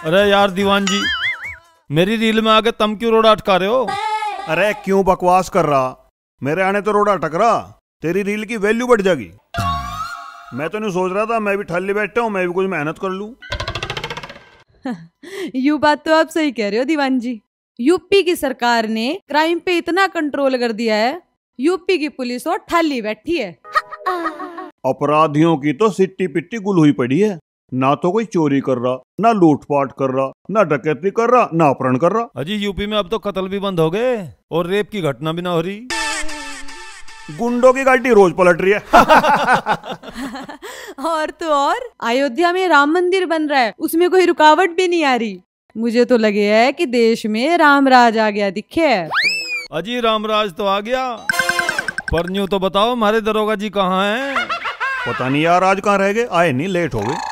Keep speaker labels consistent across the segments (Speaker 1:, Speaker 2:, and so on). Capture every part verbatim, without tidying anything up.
Speaker 1: अरे यार दीवान जी, मेरी रील में आके तुम क्यों रोड़ा अटका रहे हो?
Speaker 2: अरे क्यों बकवास कर रहा, मेरे आने तो रोड़ा अटक रहा, तेरी रील की वैल्यू बढ़ जाएगी। मैं तो नहीं सोच रहा था, मैं भी ठल्ली बैठा हूँ, मैं भी कुछ मेहनत कर लूं।
Speaker 3: यू बात तो आप सही कह रहे हो दीवान जी। यूपी की सरकार ने क्राइम पे इतना कंट्रोल कर दिया है, यूपी की पुलिस और ठाली बैठी है।
Speaker 2: अपराधियों की तो सिट्टी पिट्टी गुल हुई पड़ी है, ना तो कोई चोरी कर रहा, ना लूटपाट कर रहा, ना डकैती कर रहा, ना अपहरण कर रहा।
Speaker 1: अजी यूपी में अब तो कत्ल भी बंद हो गए और रेप की घटना भी ना हो रही।
Speaker 2: गुंडों की गाड़ी रोज पलट रही है।
Speaker 3: और तो और अयोध्या में राम मंदिर बन रहा है, उसमें कोई रुकावट भी नहीं आ रही। मुझे तो लगे है कि देश में राम राज आ गया दिखे है।
Speaker 1: अजी रामराज तो आ गया, पर न्यू तो बताओ हमारे दरोगा जी कहाँ हैं?
Speaker 2: पता नहीं यार, आज कहाँ रह गए, आए नहीं, लेट हो गए।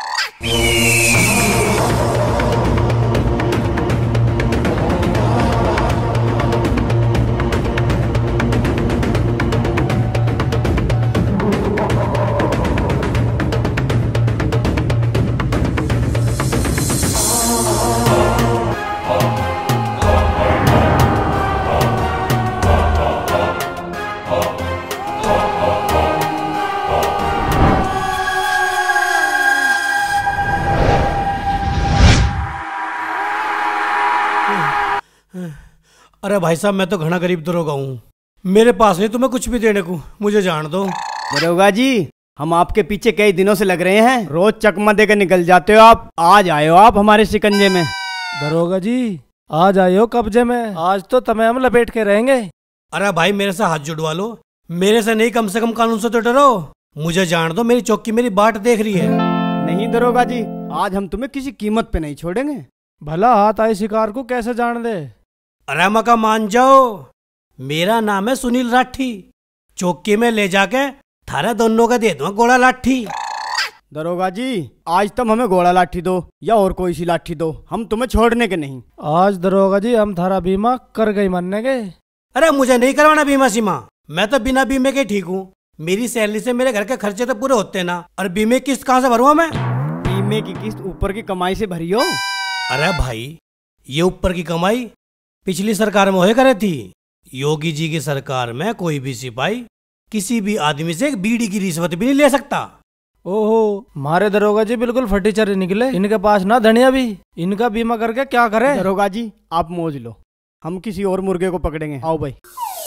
Speaker 4: अरे भाई साहब, मैं तो घना गरीब दरोगा हूँ, मेरे पास नहीं तुम्हें कुछ भी देने को, मुझे जान दो।
Speaker 5: दरोगा जी, हम आपके पीछे कई दिनों से लग रहे हैं, रोज चकमा देकर निकल जाते हो आप, आज आए हो आप हमारे शिकंजे में।
Speaker 6: दरोगा जी आज आए हो कब्जे में, आज तो तुम्हें हम लपेट के रहेंगे।
Speaker 4: अरे भाई मेरे से हाथ जुड़वा लो, मेरे से नहीं, कम से कम कानून से तो डरो, मुझे जान दो, मेरी चौकी मेरी बाट देख रही है।
Speaker 5: नहीं दरोगा जी, आज हम तुम्हें किसी कीमत पे नहीं छोड़ेंगे।
Speaker 6: भला हाथ आए शिकार को कैसे जान दे।
Speaker 4: अरे मका मान जाओ, मेरा नाम है सुनील राठी, चौकी में ले जाके थारा दोनों का दे दो गोला लाठी।
Speaker 5: दरोगा जी आज तुम हमें घोड़ा लाठी दो या और कोई सी लाठी दो, हम तुम्हें छोड़ने के नहीं।
Speaker 6: आज दरोगा जी हम थारा बीमा कर गई मानने के।
Speaker 4: अरे मुझे नहीं करवाना बीमा सीमा, मैं तो बिना बीमे के ठीक हूँ, मेरी सैलरी से मेरे घर के खर्चे तो पूरे होते ना, और बीमे किस्त कहाँ से भरूँ मैं?
Speaker 5: बीमे की किस्त ऊपर की कमाई से भरी हो।
Speaker 4: अरे भाई ये ऊपर की कमाई पिछली सरकार में होए करे थी, योगी जी की सरकार में कोई भी सिपाही किसी भी आदमी से एक बीड़ी की रिश्वत भी नहीं ले सकता।
Speaker 6: ओहो, हमारे दरोगा जी बिल्कुल फटीचरे निकले, इनके पास ना धनिया भी, इनका बीमा करके क्या करे।
Speaker 5: दरोगा जी आप मौज लो, हम किसी और मुर्गे को पकड़ेंगे। आओ भाई।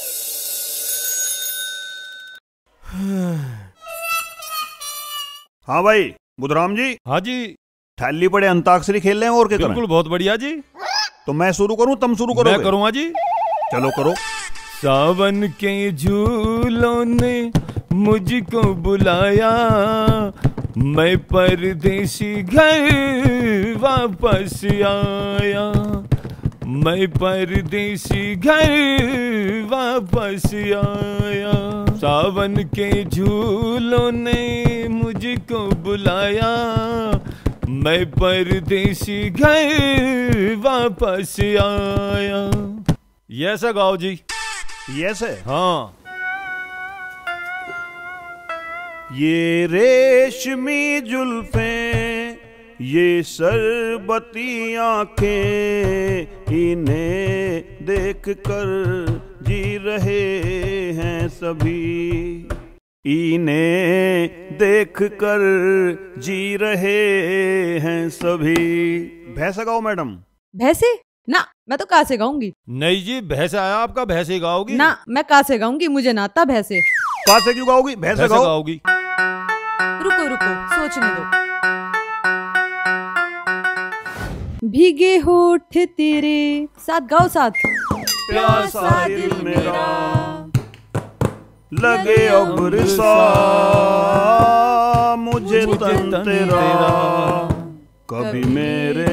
Speaker 2: हाँ भाई बुधराम जी।
Speaker 1: हाँ जी।
Speaker 2: थैली पड़े अंताक्षरी खेल रहे हैं और क्या करें?
Speaker 1: बिल्कुल, बहुत बढ़िया जी।
Speaker 2: तो मैं शुरू करूं, तुम शुरू करो?
Speaker 1: मैं करूँगा जी।
Speaker 2: चलो करो।
Speaker 1: सावन के झूलों ने मुझको बुलाया, मैं परदेसी घर वापस आया, मैं परदेसी घर वापस आया। सावन के झूलों ने मुझको बुलाया, मैं परदेसी घर वापस आया। ये ऐसा गाओ जी।
Speaker 2: ये से?
Speaker 1: हाँ।
Speaker 2: ये रेशमी जुल्फें, ये शरबती आंखें, इन्हें देख कर जी रहे हैं सभी, इन्हें देख कर जी रहे हैं सभी। भैंस गाओ मैडम।
Speaker 3: भैंसे ना, मैं तो का से गाऊंगी।
Speaker 1: नहीं जी, भैंस आया आपका, भैंसे गाओगी?
Speaker 3: ना, मैं का से गाऊंगी, मुझे ना आता भैंसे।
Speaker 2: का से क्यों गाओगी? भैंसे गाओ।
Speaker 1: गाओगी।
Speaker 3: रुको रुको, सोचने दो। भीगे होठ तेरे, साथ गाओ साथ।
Speaker 2: प्यासा दिल मेरा लगे अब रिसा, मुझे तन तेरा कभी मेरे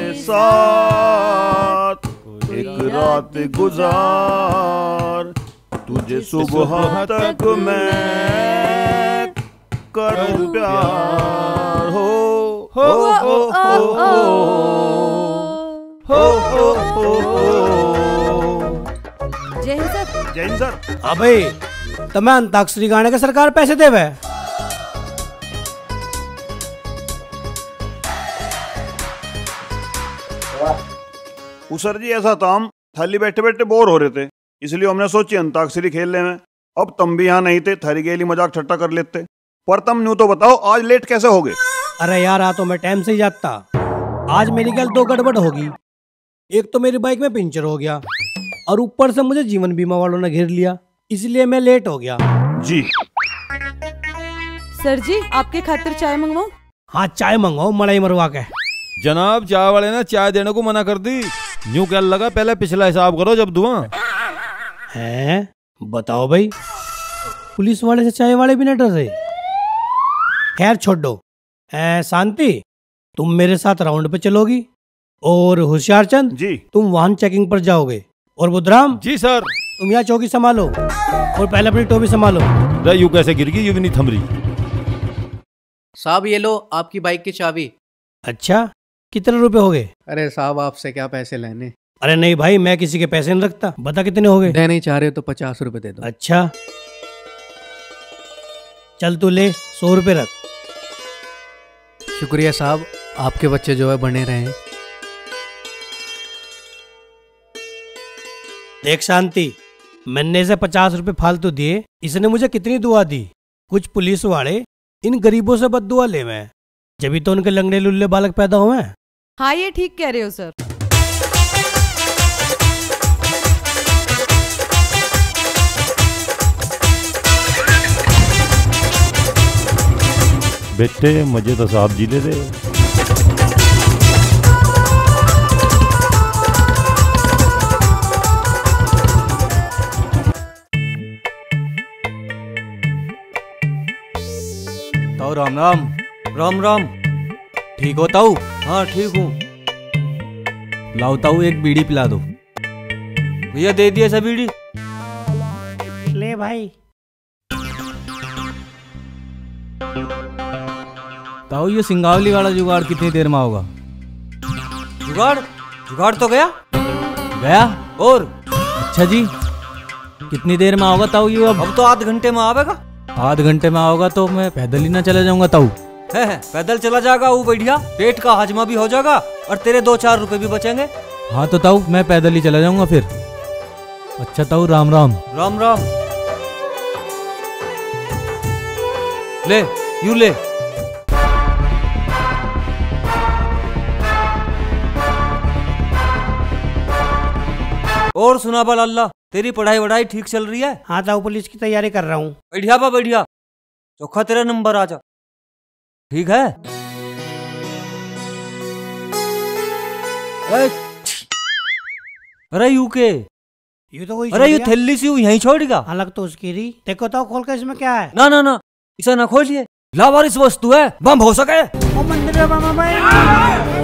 Speaker 2: साथ एक रात गुजार, तुझे सुबह तक मैं करूं प्यार। हो हो हो हो हो हो हो।
Speaker 3: जय हिंद सर।
Speaker 2: जय हिंद सर।
Speaker 4: हाँ भाई, तुम्हें अंताक्षरी गाने के सरकार पैसे देवे?
Speaker 2: वो सर जी ऐसा था, हम थाली बैठे बैठे बोर हो रहे थे, इसलिए हमने सोची अंताक्षरी खेल ले में। अब तुम भी यहाँ नहीं थे, थारी गेली मजाक ठट्टा कर लेते। पर तुम न्यू तो बताओ आज लेट कैसे हो गए?
Speaker 4: अरे यार आ तो मैं टाइम से ही जाता, आज मेरी गल दो गड़बड़ होगी। एक तो मेरी बाइक में पंचर हो गया और ऊपर से मुझे जीवन बीमा वालों ने घेर लिया, इसलिए मैं लेट हो गया।
Speaker 2: जी
Speaker 3: सर जी आपके खातिर चाय मंगवाऊं?
Speaker 4: हाँ चाय मंगवाओ मलाई मरवा के।
Speaker 1: जनाब चाय वाले ने चाय देने को मना कर दी। यूं क्या लगा, पहले पिछला हिसाब करो जब दुआ।
Speaker 4: हैं बताओ भाई, पुलिस वाले से चाय वाले भी न डर रहे। खैर छोड़ो। ऐ शांति, तुम मेरे साथ राउंड पे चलोगी और होशियारचंद
Speaker 2: जी
Speaker 4: तुम वाहन चेकिंग पर जाओगे, और बुधराम
Speaker 1: जी सर।
Speaker 4: तुम यहाँ चौकी संभालो और पहले अपनी टोपी संभालो।
Speaker 1: रे यूं कैसे गिर गई, यूं भी नहीं थम रही।
Speaker 7: साहब ये लो आपकी बाइक की चाबी।
Speaker 4: अच्छा कितने रुपए हो गए?
Speaker 7: अरे साहब आपसे क्या पैसे लेने।
Speaker 4: अरे नहीं भाई, मैं किसी के पैसे नहीं रखता। बता कितने हो गए?
Speaker 7: दे नहीं चाह रहे हो तो पचास रुपए दे दो।
Speaker 4: अच्छा चल तू ले, सौ रुपए रख।
Speaker 7: शुक्रिया साहब, आपके बच्चे जो है बने रहे।
Speaker 4: देख शांति, मैंने इसे पचास रुपए फालतू दिए, इसने मुझे कितनी दुआ दी। कुछ पुलिस वाले इन गरीबों से बददुआ ले हुए, जब तो उनके लंगड़े लुल्ले बालक पैदा हुए।
Speaker 3: हाँ ये ठीक कह रहे हो सर।
Speaker 1: बेटे मुझे तो साहब जी ले दे।
Speaker 8: ताऊ राम राम। राम राम। ठीक हो ताऊ? हाँ ठीक हूँ। लाओ ताऊ एक बीड़ी पिला दो। भैया दे दिया सब बीड़ी।
Speaker 4: ले भाई।
Speaker 8: ताऊ ये सिंगावली वाला जुगाड़ कितनी देर में होगा? जुगाड़ जुगाड़ तो गया गया और अच्छा जी कितनी देर में होगा ताऊ? ये अब अब तो आध घंटे में आवेगा। आध घंटे में आओगा तो मैं पैदल ही ना चला जाऊंगा ताऊ। है, है पैदल चला जाएगा, वो बढ़िया पेट का हाजमा भी हो जाएगा और तेरे दो चार रुपए भी बचेंगे। हाँ तो ताऊ मैं पैदल ही चला जाऊंगा फिर। अच्छा ताऊ राम राम। राम राम। ले यू ले। और सुना बल अल्लाह, तेरी पढ़ाई वढ़ाई ठीक चल रही है?
Speaker 4: हाँ ताऊ पुलिस की तैयारी कर रहा हूँ।
Speaker 8: बढ़िया बा बढ़िया, चौखा तेरा नंबर आ जा। ठीक है। अरे यू के
Speaker 4: यू तो वही
Speaker 8: अरे यू थैली सी यहीं छोड़ गया।
Speaker 4: अलग तो उसकी रही। देखो ताऊ खोल के इसमें क्या है?
Speaker 8: ना ना ना इसे ना खोलिए, लावारिस वस्तु है, बम हो सके।
Speaker 4: ओ मंदिर में बम भाई।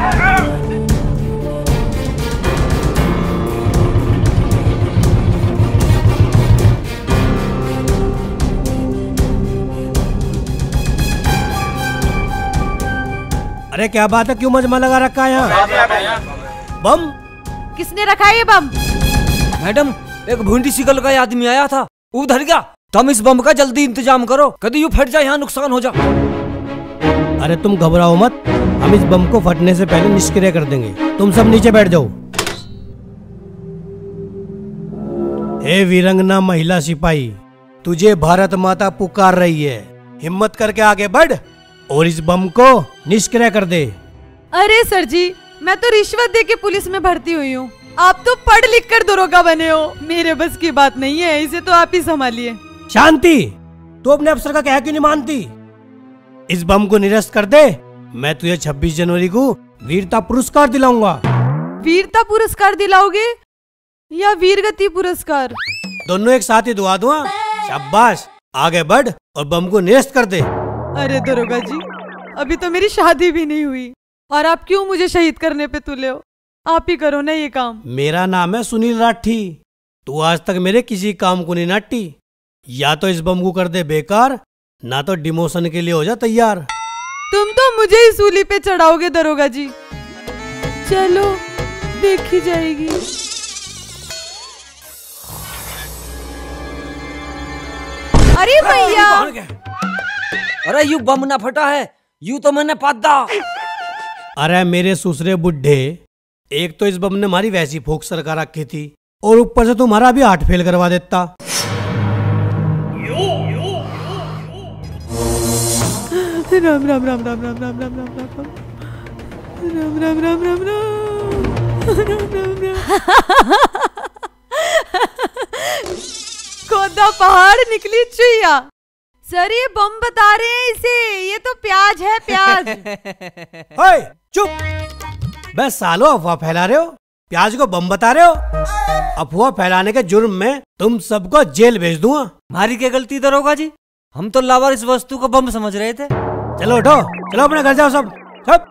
Speaker 4: अरे क्या बात है, क्यों मजमा लगा रखा है यहाँ? बम
Speaker 3: किसने रखा है ये बम?
Speaker 8: मैडम एक भूंडी सिकल का आदमी आया था, उधर गया। तुम इस बम का जल्दी इंतजाम करो, कभी यू फट जाए यहाँ नुकसान हो जा।
Speaker 4: अरे तुम घबराओ मत, हम इस बम को फटने से पहले निष्क्रिय कर देंगे। तुम सब नीचे बैठ जाओ। हे वीरंगना महिला सिपाही, तुझे भारत माता पुकार रही है, हिम्मत करके आगे बढ़ और इस बम को निष्क्रिय कर दे।
Speaker 3: अरे सर जी, मैं तो रिश्वत दे के पुलिस में भर्ती हुई हूँ, आप तो पढ़ लिख कर दरोगा बने हो। मेरे बस की बात नहीं है, इसे तो आप ही संभालिए।
Speaker 4: शांति, तू अपने अफसर का कह क्यों नहीं मानती? इस बम को निरस्त कर दे, मैं तुझे छब्बीस जनवरी को वीरता पुरस्कार दिलाऊंगा।
Speaker 3: वीरता पुरस्कार दिलाओगे या वीरगति पुरस्कार?
Speaker 4: दोनों एक साथ ही दुआ दूंगा। शाबाश, आगे बढ़ और बम को निरस्त कर दे।
Speaker 3: अरे दरोगा जी, अभी तो मेरी शादी भी नहीं हुई और आप क्यों मुझे शहीद करने पे तुले हो? आप ही करो ना ये काम।
Speaker 4: मेरा नाम है सुनील राठी, तू आज तक मेरे किसी काम को नहीं नाटी। या तो इस बम को कर दे बेकार, ना तो डिमोशन के लिए हो जा तैयार।
Speaker 3: तुम तो मुझे ही सूली पे चढ़ाओगे दरोगा जी। चलो देखी जाएगी। अरे भैया,
Speaker 8: अरे यू बम ना फटा है, यू तो मैंने पादा।
Speaker 4: अरे मेरे सुसरे बुढ़े, एक तो इस बम ने हमारी वैसी फूक सरका रखी थी और ऊपर से तुम्हारा भी हार्ट फेल करवा देता।
Speaker 3: राम राम राम राम राम राम राम राम राम राम राम राम राम राम राम राम खोदा पहाड़ निकली चुईया। सर ये बम बता रहे हैं इसे, ये तो प्याज है प्याज।
Speaker 4: ओए चुप, बस सालो अफवाह फैला रहे हो, प्याज को बम बता रहे हो। अफवाह फैलाने के जुर्म में तुम सबको जेल भेज दूंगा।
Speaker 8: हमारी क्या गलती दरोगा जी, हम तो लावारिस वस्तु को बम समझ रहे थे।
Speaker 4: चलो उठो, चलो अपने घर जाओ सब सब।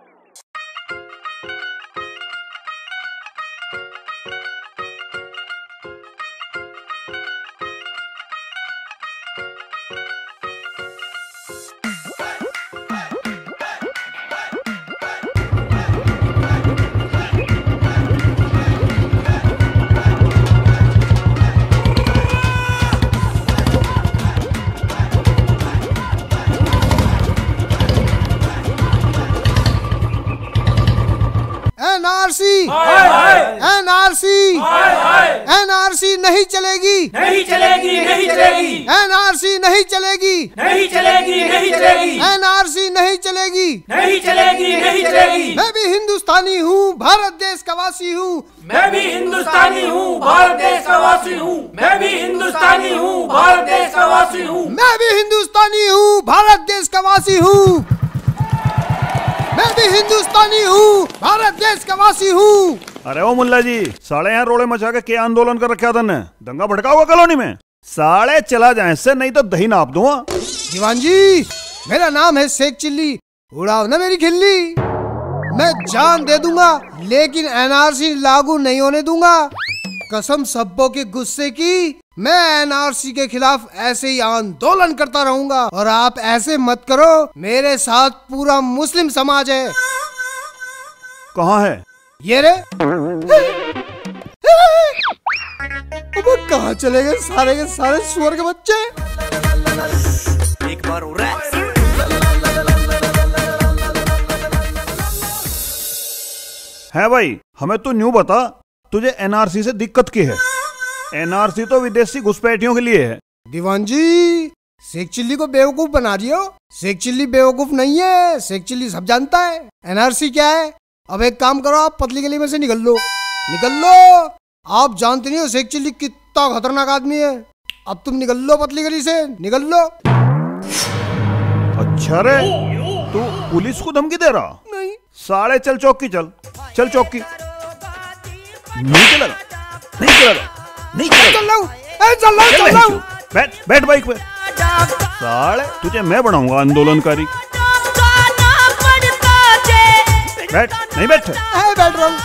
Speaker 9: एनआरसी एनआरसी एनआरसी नहीं चलेगी
Speaker 10: नहीं चलेगी नहीं चलेगी
Speaker 9: एनआरसी नहीं चलेगी
Speaker 10: नहीं चलेगी नहीं चलेगी
Speaker 9: एनआरसी नहीं चलेगी
Speaker 10: नहीं चलेगी नहीं चलेगी।
Speaker 9: मैं भी हिंदुस्तानी हूँ, भारत देश का वासी हूँ।
Speaker 10: मैं भी हिंदुस्तानी हूँ, भारत देश का वासी हूँ। मैं भी हिंदुस्तानी हूँ, भारत देश का वासी हूँ।
Speaker 9: मैं भी हिंदुस्तानी हूँ, भारत देश का वासी हूँ। मैं भी हिंदुस्तानी हूँ, भारत देश का वासी हूँ।
Speaker 2: अरे ओ मुल्ला जी, साले यहाँ रोड़े मचा के क्या आंदोलन कर रखा था ने? दंगा भड़का हुआ कॉलोनी में। साले चला जाए इससे, नहीं तो दही नाप दूंगा।
Speaker 9: दीवान जी, मेरा नाम है शेख चिल्ली, उड़ाओ ना मेरी खिल्ली। मैं जान दे दूंगा लेकिन एनआरसी लागू नहीं होने दूंगा। कसम सब्बों के गुस्से की, मैं एनआरसी के खिलाफ ऐसे ही आंदोलन करता रहूंगा। और आप ऐसे मत करो, मेरे साथ पूरा मुस्लिम समाज है।
Speaker 2: कहाँ है
Speaker 9: ये रे? अब कहाँ चले गए सारे के सारे सुअर के बच्चे?
Speaker 10: एक बार हो रहा है।
Speaker 2: है भाई, हमें तू न्यू बता, तुझे एनआरसी से दिक्कत की है? एनआरसी तो विदेशी घुसपैठियों के लिए है।
Speaker 9: दीवान जी, शेख चिल्ली को बेवकूफ बना रही हो। शेख चिल्ली बेवकूफ नहीं है, शेख चिल्ली सब जानता है एनआरसी क्या है। अब एक काम करो, आप पतली गली में से निकल लो, निकल लो। आप जानते नहीं हो शेख चिल्ली कितना खतरनाक आदमी है। अब तुम निकल लो पतली गली से, निकल लो।
Speaker 2: अच्छा रे, तू पुलिस को धमकी दे रहा?
Speaker 9: नहीं।
Speaker 2: साले चल चौकी, चल चल चौकी। नहीं चलेगा, नहीं चलेगा, नहीं चलेगा।
Speaker 9: चल रहा चल रहा चल रहा
Speaker 2: बैठ बैठ बाइक पे। साले तुझे मैं बनाऊंगा आंदोलनकारी। बैठ, नहीं बैठ
Speaker 9: बैठ रहा हूँ।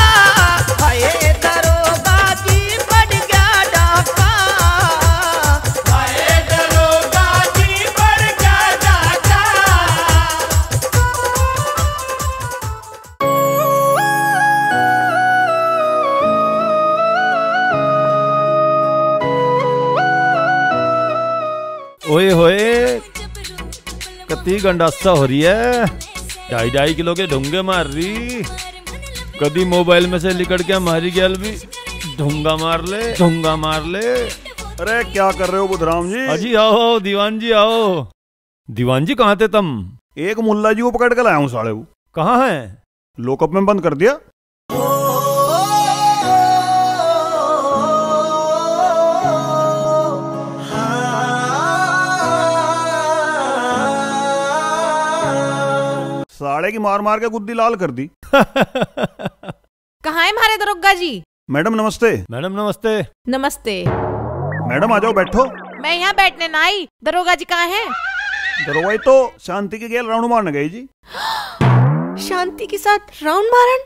Speaker 1: ओए होए, कती गंडासा हो रही है। ढाई ढाई किलो के ढूंगे मार रही। कदी मोबाइल में से लिकड़ के हमारी गैल भी ढूंगा मार ले, ढूंगा मार ले।
Speaker 2: अरे क्या कर रहे हो बुधराम जी?
Speaker 1: अजी आओ, दीवान जी आओ। दीवान जी कहाँ थे तुम?
Speaker 2: एक मुल्ला जी को पकड़ कर लाया हूँ साले। वो
Speaker 1: कहाँ है?
Speaker 2: लॉकअप में बंद कर दिया। साले की मार मार के गुद्दी लाल कर दी।
Speaker 3: कहाँ है हमारे दरोगा जी?
Speaker 2: मैडम नमस्ते।
Speaker 1: मैडम नमस्ते।
Speaker 3: नमस्ते।
Speaker 2: मैडम आ जाओ, बैठो।
Speaker 3: मैं यहाँ बैठने ना आई। दरोगा जी कहाँ हैं?
Speaker 2: दरोगा तो शांति की गेल राउंड मारने गई जी।
Speaker 3: शांति के साथ राउंड मारन?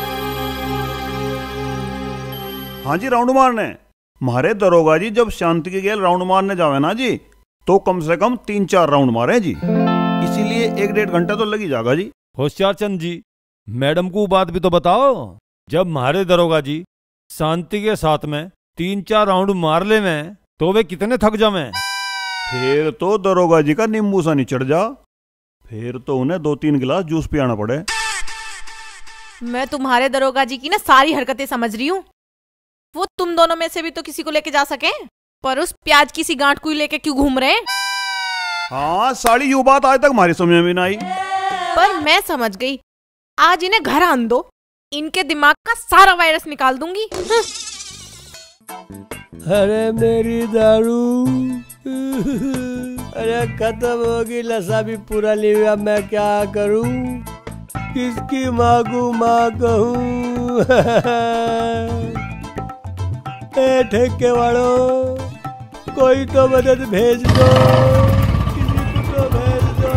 Speaker 2: हाँ जी, राउंड मारने। मारे दरोगा जी जब शांति की गेल राउंड मारने जावे ना जी, तो कम से कम तीन चार राउंड मारे जी। इसीलिए एक डेढ़ घंटा तो लगी जाएगा जी।
Speaker 1: होशियार चंद जी, मैडम को बात भी तो बताओ। जब मारे दरोगा जी शांति के साथ में तीन चार राउंड मार ले में, तो वे कितने थक जावे?
Speaker 2: फिर तो दरोगा जी का नींबू सा नहीं चढ़ जा। फिर तो उन्हें दो तीन गिलास जूस पियाना पड़े।
Speaker 11: मैं तुम्हारे दरोगा जी की ना सारी हरकतें समझ रही हूँ। वो तुम दोनों में से भी तो किसी को लेके जा सके, पर उस प्याज की सी गांठ को लेके क्यों घूम रहे हैं?
Speaker 2: हाँ साली, यू बात आज तक हमारी समझ में नहीं आई।
Speaker 11: पर मैं समझ गई। आज इन्हें घर आन दो, इनके दिमाग का सारा वायरस निकाल दूंगी।
Speaker 4: अरे मेरी दारू, अरे खत्म होगी, नशा भी पूरा लिया, मैं क्या करूं? किसकी मांगू माँ कहूं? ए ठेके वालों, कोई तो मदद भेज दो, किसी को तो भेज दो।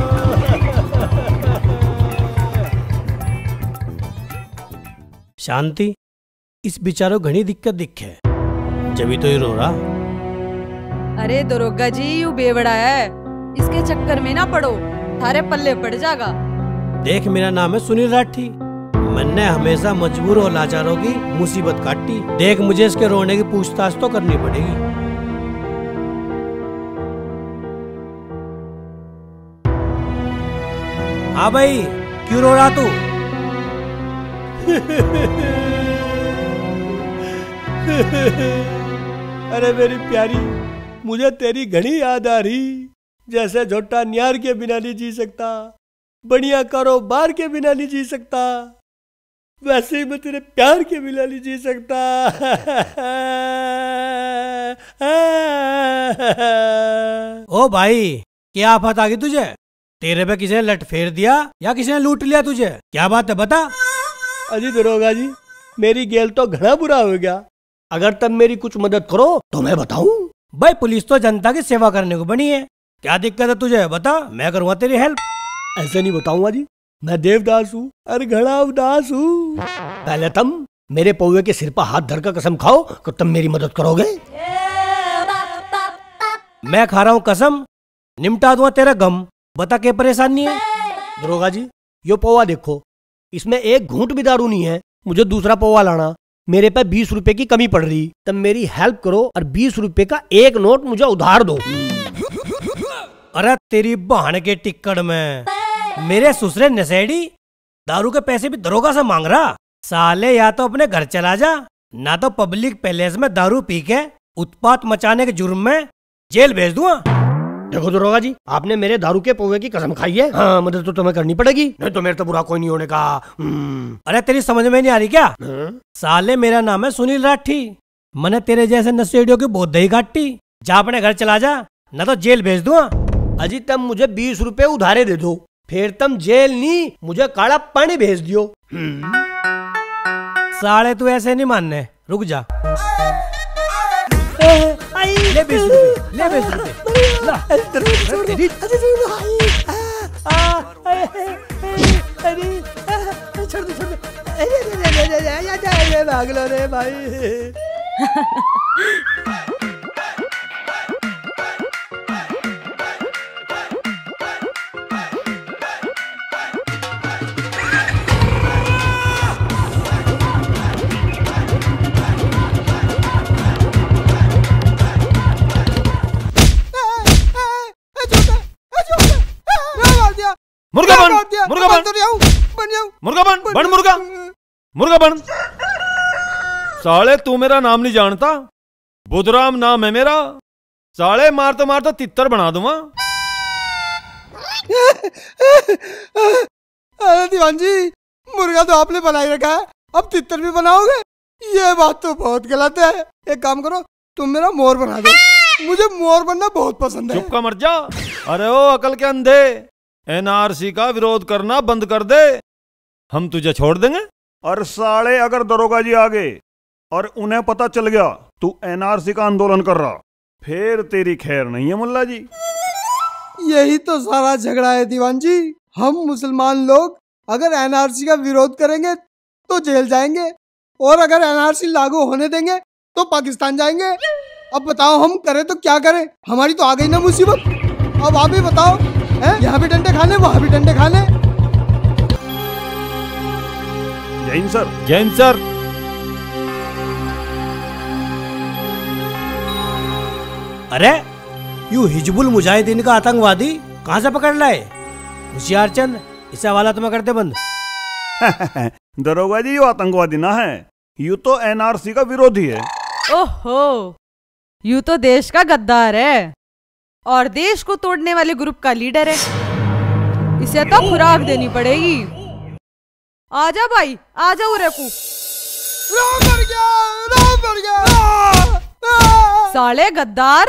Speaker 4: शांति, इस बेचारो घनी दिक्कत दिखे, जब तो ही रो रहा।
Speaker 3: अरे दरोगा जी, यू बेवड़ा है, इसके चक्कर में ना पड़ो, थारे पल्ले पड़ जाएगा।
Speaker 4: देख, मेरा नाम है सुनील राठी, मैंने हमेशा मजबूर और लाचारों की मुसीबत काटी। देख, मुझे इसके रोने की पूछताछ तो करनी पड़ेगी। हाँ भाई, क्यों रो रहा तू? अरे मेरी प्यारी, मुझे तेरी घनी याद आ रही। जैसे झोटा न्यार के बिना नहीं जी सकता, बढ़िया कारोबार के बिना नहीं जी सकता, वैसे ही मैं तेरे प्यार के बिना नहीं जी सकता। ओ भाई, क्या आफत आ गई तुझे? तेरे पे किसी ने लट फेर दिया या किसी ने लूट लिया तुझे? क्या बात है, बता। अजी दरोगा जी, मेरी गेल तो घना बुरा हो गया। अगर तुम मेरी कुछ मदद करो तो मैं बताऊं। भाई, पुलिस तो जनता की सेवा करने को बनी है, क्या दिक्कत है तुझे? बता, मैं करूँगा तेरी हेल्प। ऐसे नहीं बताऊंगा जी, मैं देवदास हूँ और घना उदास हूँ। पहले तुम मेरे पौवे के सिर पर हाथ धरकर कसम खाओ कि तुम मेरी मदद करोगे। मैं खा रहा हूँ कसम, निमटा दूंगा तेरा गम। बता, क्या परेशानी है? दरोगा जी, यो पौवा देखो, इसमें एक घूंट भी दारू नहीं है। मुझे दूसरा पौवा लाना, मेरे पे बीस रुपए की कमी पड़ रही। तुम मेरी हेल्प करो और बीस रुपए का एक नोट मुझे उधार दो। अरे तेरी बहन के टिक्कड़ में, मेरे ससुरे नशेड़ी दारू के पैसे भी दरोगा से मांग रहा। साले, या तो अपने घर चला जा, ना तो पब्लिक पैलेस में दारू पी के उत्पात मचाने के जुर्म में जेल भेज दूंगा। देखो दरोगा जी, आपने मेरे दारू के पौवे की कसम खाई है। हाँ, मदद तो तुम्हें करनी पड़ेगी, नहीं तो मेरे तो बुरा कोई नहीं होने का। अरे तेरी समझ में नहीं आ रही क्या? हा? साले, मेरा नाम है सुनील राठी, मैंने तेरे जैसे नशेड़ियों की बहुत दही काटी। जा अपने घर चला जा, ना तो जेल भेज दूंगा। अजी, तुम मुझे बीस रुपए उधारे दे दो, फिर तुम जेल नहीं, मुझे काला पानी भेज दियो। साले, तू ऐसे नहीं मानने, रुक जा। ले बीस रुपए, ले बीस रुपए। छोड़ दे, छोड़ दे, भाग लो रे भाई।
Speaker 1: मुर्गा बन, मुर्गा बन, मुर्गा बन, बन मुर्गा, मुर्गा बन। साले, तू मेरा नाम नहीं जानता? बुधराम नाम है मेरा। साले, मारते मारते तितर बना दूंगा।
Speaker 9: अरे दीवान जी, मुर्गा तो आपने बनाई रखा है, अब तितर भी बनाओगे? ये बात तो बहुत गलत है। एक काम करो, तुम मेरा मोर बना दो, मुझे मोर बनना बहुत पसंद है।
Speaker 1: चुप का मर जा। अरे ओ अकल के अंधे, एनआरसी का विरोध करना बंद कर दे, हम तुझे छोड़ देंगे।
Speaker 2: और साले, अगर दरोगा जी आ गए और उन्हें पता चल गया तू एनआरसी का आंदोलन कर रहा, फिर तेरी खैर नहीं है मुल्ला जी।
Speaker 9: यही तो सारा झगड़ा है दीवान जी। हम मुसलमान लोग अगर एनआरसी का विरोध करेंगे तो जेल जाएंगे, और अगर एनआरसी लागू होने देंगे तो पाकिस्तान जाएंगे। अब बताओ, हम करें तो क्या करें? हमारी तो आ गई ना मुसीबत। अब आप ही बताओ, यहाँ भी डंडे खाने, वहाँ भी डंडे खाने।
Speaker 2: Jain sir,
Speaker 1: Jain sir.
Speaker 4: अरे, यू हिजबुल मुजाहिदीन का आतंकवादी कहाँ से पकड़ लाए? होशियारचंद, इससे हवाला तुम्हें करते बंद।
Speaker 2: दरोगा जी यो आतंकवादी ना है, यू तो एनआरसी का विरोधी है।
Speaker 3: ओहो, यू तो देश का गद्दार है और देश को तोड़ने वाले ग्रुप का लीडर है। इसे तो खुराक देनी पड़ेगी। आजा भाई, आजा उरेकू।
Speaker 9: राम मर गया, राम मर गया।
Speaker 3: साले गद्दार।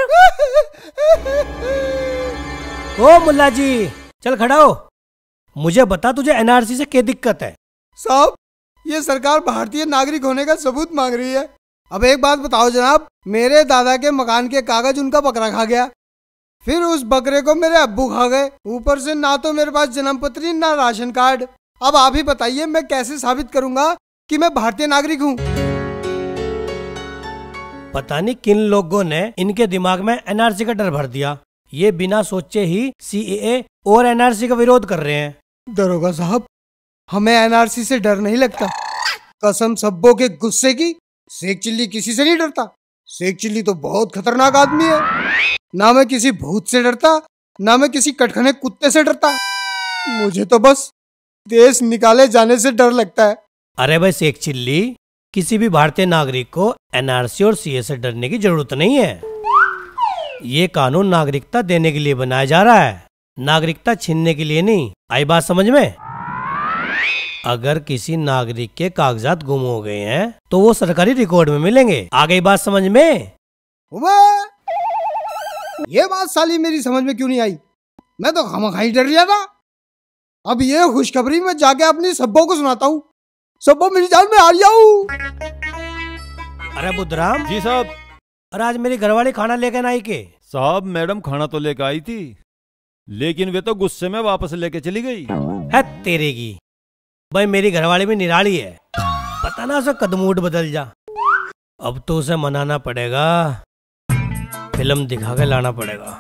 Speaker 4: ओ मुल्ला जी, चल खड़ा हो। मुझे बता तुझे एनआरसी से क्या दिक्कत है?
Speaker 9: साहब, ये सरकार भारतीय नागरिक होने का सबूत मांग रही है। अब एक बात बताओ जनाब, मेरे दादा के मकान के कागज उनका बकरा खा गया, फिर उस बकरे को मेरे अब्बू खा गए, ऊपर से ना तो मेरे पास जन्म पत्री ना राशन कार्ड। अब आप ही बताइए मैं कैसे साबित करूंगा कि मैं भारतीय नागरिक हूँ?
Speaker 4: पता नहीं किन लोगों ने इनके दिमाग में एनआरसी का डर भर दिया। ये बिना सोचे ही सीएए और एनआरसी का विरोध कर रहे हैं।
Speaker 9: दरोगा साहब, हमें एनआरसी से डर नहीं लगता। कसम सब्बों के गुस्से की, शेख चिल्ली किसी से नहीं डरता। शेख चिल्ली तो बहुत खतरनाक आदमी है। ना मैं किसी भूत से डरता, ना मैं किसी कटखने कुत्ते से डरता। मुझे तो बस देश निकाले जाने से डर लगता है।
Speaker 4: अरे भाई शेख चिल्ली, किसी भी भारतीय नागरिक को एनआरसी और सीए से डरने की जरूरत नहीं है। ये कानून नागरिकता देने के लिए बनाया जा रहा है, नागरिकता छीनने के लिए नहीं। आई बात समझ में? अगर किसी नागरिक के कागजात गुम हो गए हैं तो वो सरकारी रिकॉर्ड में मिलेंगे। आ गई बात समझ में?
Speaker 9: ये बात साली मेरी समझ में क्यों नहीं आई? मैं तो खामखाई डर गया था। अब ये खुशखबरी मैं जाके अपनी सब्बों को सुनाता हूँ। सब्बों मेरी जान में आ जाऊँ।
Speaker 4: अरे बुद्धराम
Speaker 1: जी साहब।
Speaker 4: अरे आज मेरी घरवाली खाना लेकर ना आई के?
Speaker 1: साहब मैडम खाना तो लेकर आई थी, लेकिन वे तो गुस्से में वापस लेके चली गई।
Speaker 4: है तेरे की भाई, मेरी घरवाली भी निराली है। पता ना उसे कदमूड बदल जा। अब तो उसे मनाना पड़ेगा, फिल्म दिखा के लाना पड़ेगा।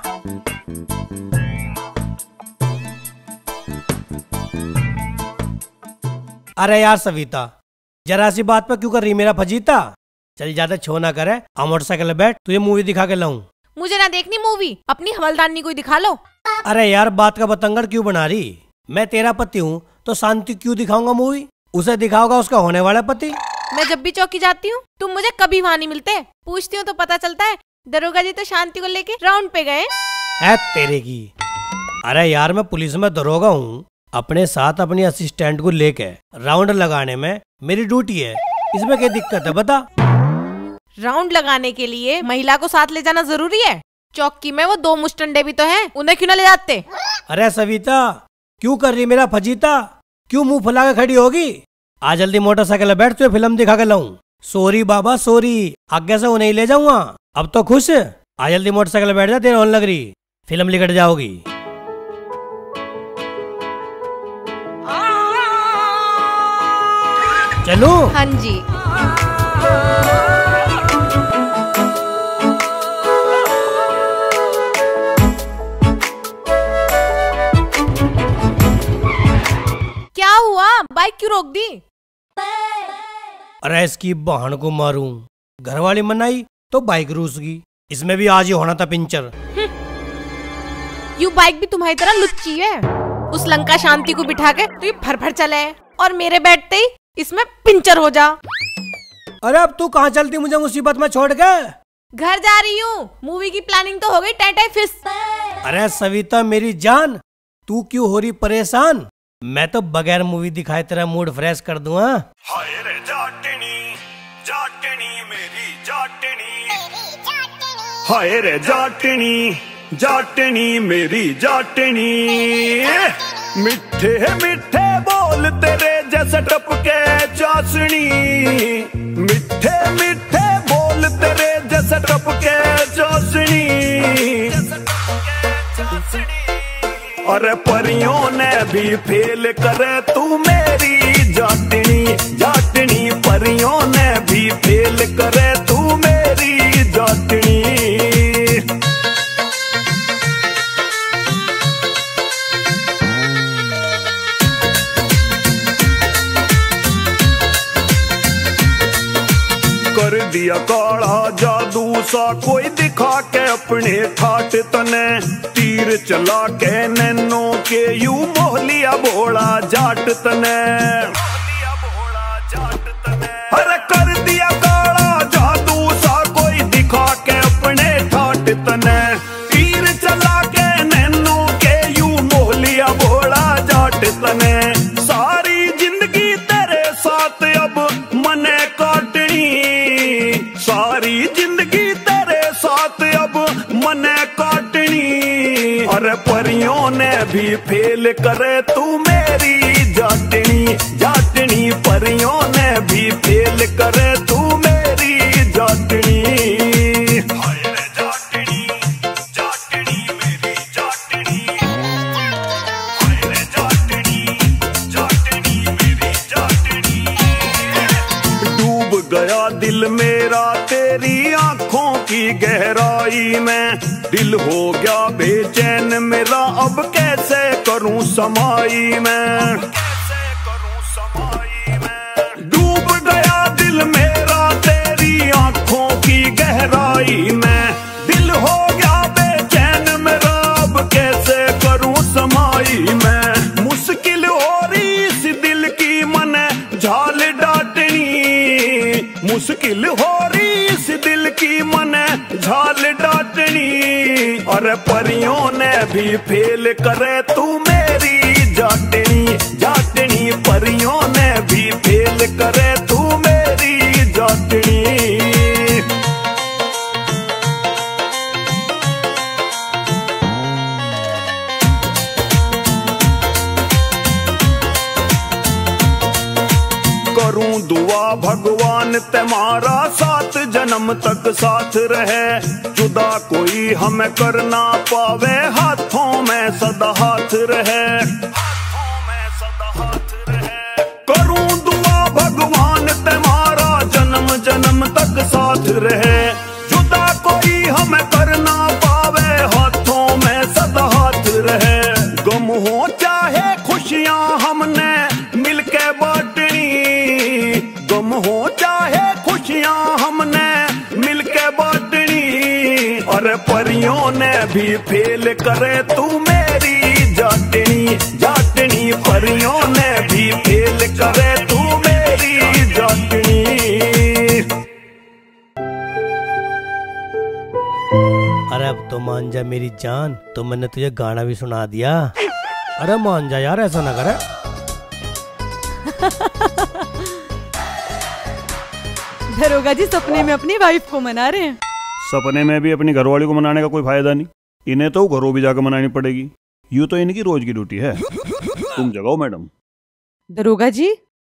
Speaker 4: अरे यार सविता, जरा सी बात पर क्यों कर रही मेरा फजीता? चल ज्यादा छो ना करे, आ मोटरसाइकिल में बैठ, तुझे मूवी दिखा के लाऊं।
Speaker 11: मुझे ना देखनी मूवी, अपनी हवलदारनी कोई दिखा लो।
Speaker 4: अरे यार बात का बतंगड़ क्यों बना रही? मैं तेरा पति हूँ तो शांति क्यों दिखाऊंगा मूवी? उसे दिखाओगा उसका होने वाला पति।
Speaker 11: मैं जब भी चौकी जाती हूँ तुम मुझे कभी वहाँ नहीं मिलते। पूछती हूँ तो पता चलता है दरोगा जी तो शांति को लेके राउंड पे गए।
Speaker 4: है तेरे की। अरे यार मैं पुलिस में दरोगा हूँ, अपने साथ अपनी असिस्टेंट को लेके राउंड लगाने में मेरी ड्यूटी है। इसमें क्या दिक्कत है बता?
Speaker 11: राउंड लगाने के लिए महिला को साथ ले जाना जरूरी है? चौकी में वो दो मुस्टंडे भी तो हैं, उन्हें क्यों ना ले जाते?
Speaker 4: अरे सविता क्यों कर रही मेरा फजीता? क्यों मुंह फुला के खड़ी होगी? आ जल्दी मोटरसाइकिल में बैठ, तुझे फिल्म दिखा के लाऊं। सॉरी बाबा सॉरी, आगे से उन्हें ले जाऊंगा। अब तो खुश? आ जल्दी मोटरसाइकिल में बैठ जा, तेरे होने लग रही, फिल्म लिकट जाओगी। चलो।
Speaker 11: हाँ जी। क्या हुआ? बाइक क्यों रोक दी?
Speaker 4: अरे इसकी बहन को मारूं, घरवाली मनाई तो बाइक रूस गई। इसमें भी आज ही होना था पिंचर।
Speaker 11: यू बाइक भी तुम्हारी तरह लुच्ची है। उस लंका शांति को बिठा के तो ये फर फर चले और मेरे बैठते ही इसमें पिंचर हो जा।
Speaker 4: अरे अब तू कहाँ चलती मुझे मुसीबत में छोड़ के?
Speaker 11: घर जा रही हूँ, मूवी की प्लानिंग तो हो गई टाई टाई फिस।
Speaker 4: अरे सविता मेरी जान, तू क्यों हो रही परेशान? मैं तो बगैर मूवी दिखाए तेरा मूड फ्रेश कर दूँ।
Speaker 2: हाय रे जाटनी, जाटनी मेरी जाटनी, हाय रे जाटनी, जाटनी मेरी जाटनी, मिठे मिठे बोल तेरे जैसे टपके चाशनी, मिठे मिठे बोल तेरे जैसे टपके चाशनी। अरे परियों ने भी फेल करे तू मेरी जाटनी, जाटनी परियों ने भी फेल करे तू मेरी जाटनी। कर दिया काला जादू सा कोई दिखा के अपने ठाट तने, तीर चला के नैनो के यू मोहलिया भोला जाट तने। अरे कर दिया काला जादू सा कोई दिखा के अपने ठाट तने, तीर चला के नैनो के यू मोहलिया भोला जाट तने। सारी जिंदगी तेरे साथ अब मने काटनी, सारी जिंदगी तेरे साथ अब मने काटनी। अरे परियों ने भी फेल करे तू मेरी जाटनी, जाटनी परियों ने भी फेल करे तू मेरी जाटनी। हाय रे जाटनी, जाटनी मेरी जाटनी, हाय रे जाटनी, जाटनी मेरी जाटनी। डूब गया दिल मेरा तेरी आंखों की गहराई में, दिल हो गया बेचैन मेरा अब कैसे करूं समाई मैं, कैसे करूं समाई मैं। डूब गया दिल मेरा तेरी आंखों की गहराई में, दिल हो गया बेचैन मेरा अब कैसे करूं समाई मैं। मुश्किल हो रही इस दिल की मने झाल डाटनी, मुश्किल हो रही इस दिल की मने झाल डाटनी। अरे परियों ने भी फेल करे तू मेरी जाटनी, जाटनी परियों ने भी फेल करे तू मेरी जाटनी। करूं दुआ भगवान तुम्हारा साथ जन्म तक साथ रहे, जुदा कोई हमें कर ना पावे हाथों में सदा हाथ रहे, हाथों में सदा हाथ रहे। करूं दुआ भगवान तुम्हारा जन्म जन्म तक साथ रहे, जुदा कोई हमें कर ना पावे हाथों में सदा हाथ रहे। गम हो चाहे खुशियां हमने मिलके बांटनी, गम हो चाहे खुशियां हमने मिलके बांटनी। अरे परियों ने भी फेल करे तू मेरी जाटनी, जाटनी परियों ने भी फेल करे तू मेरी जाटनी।
Speaker 4: अरे अब तो मान जा मेरी जान, तो मैंने तुझे गाना भी सुना दिया। अरे मान जा यार, ऐसा ना करे।
Speaker 3: दरोगा जी सपने में अपनी वाइफ को मना रहे हैं।
Speaker 1: सपने में भी अपनी घरवाली को मनाने का कोई फायदा नहीं, इन्हें तो घरों भी जाकर मनानी पड़ेगी। यूं तो इनकी रोज की ड्यूटी है। तुम जगाओ मैडम।
Speaker 3: दरोगा जी,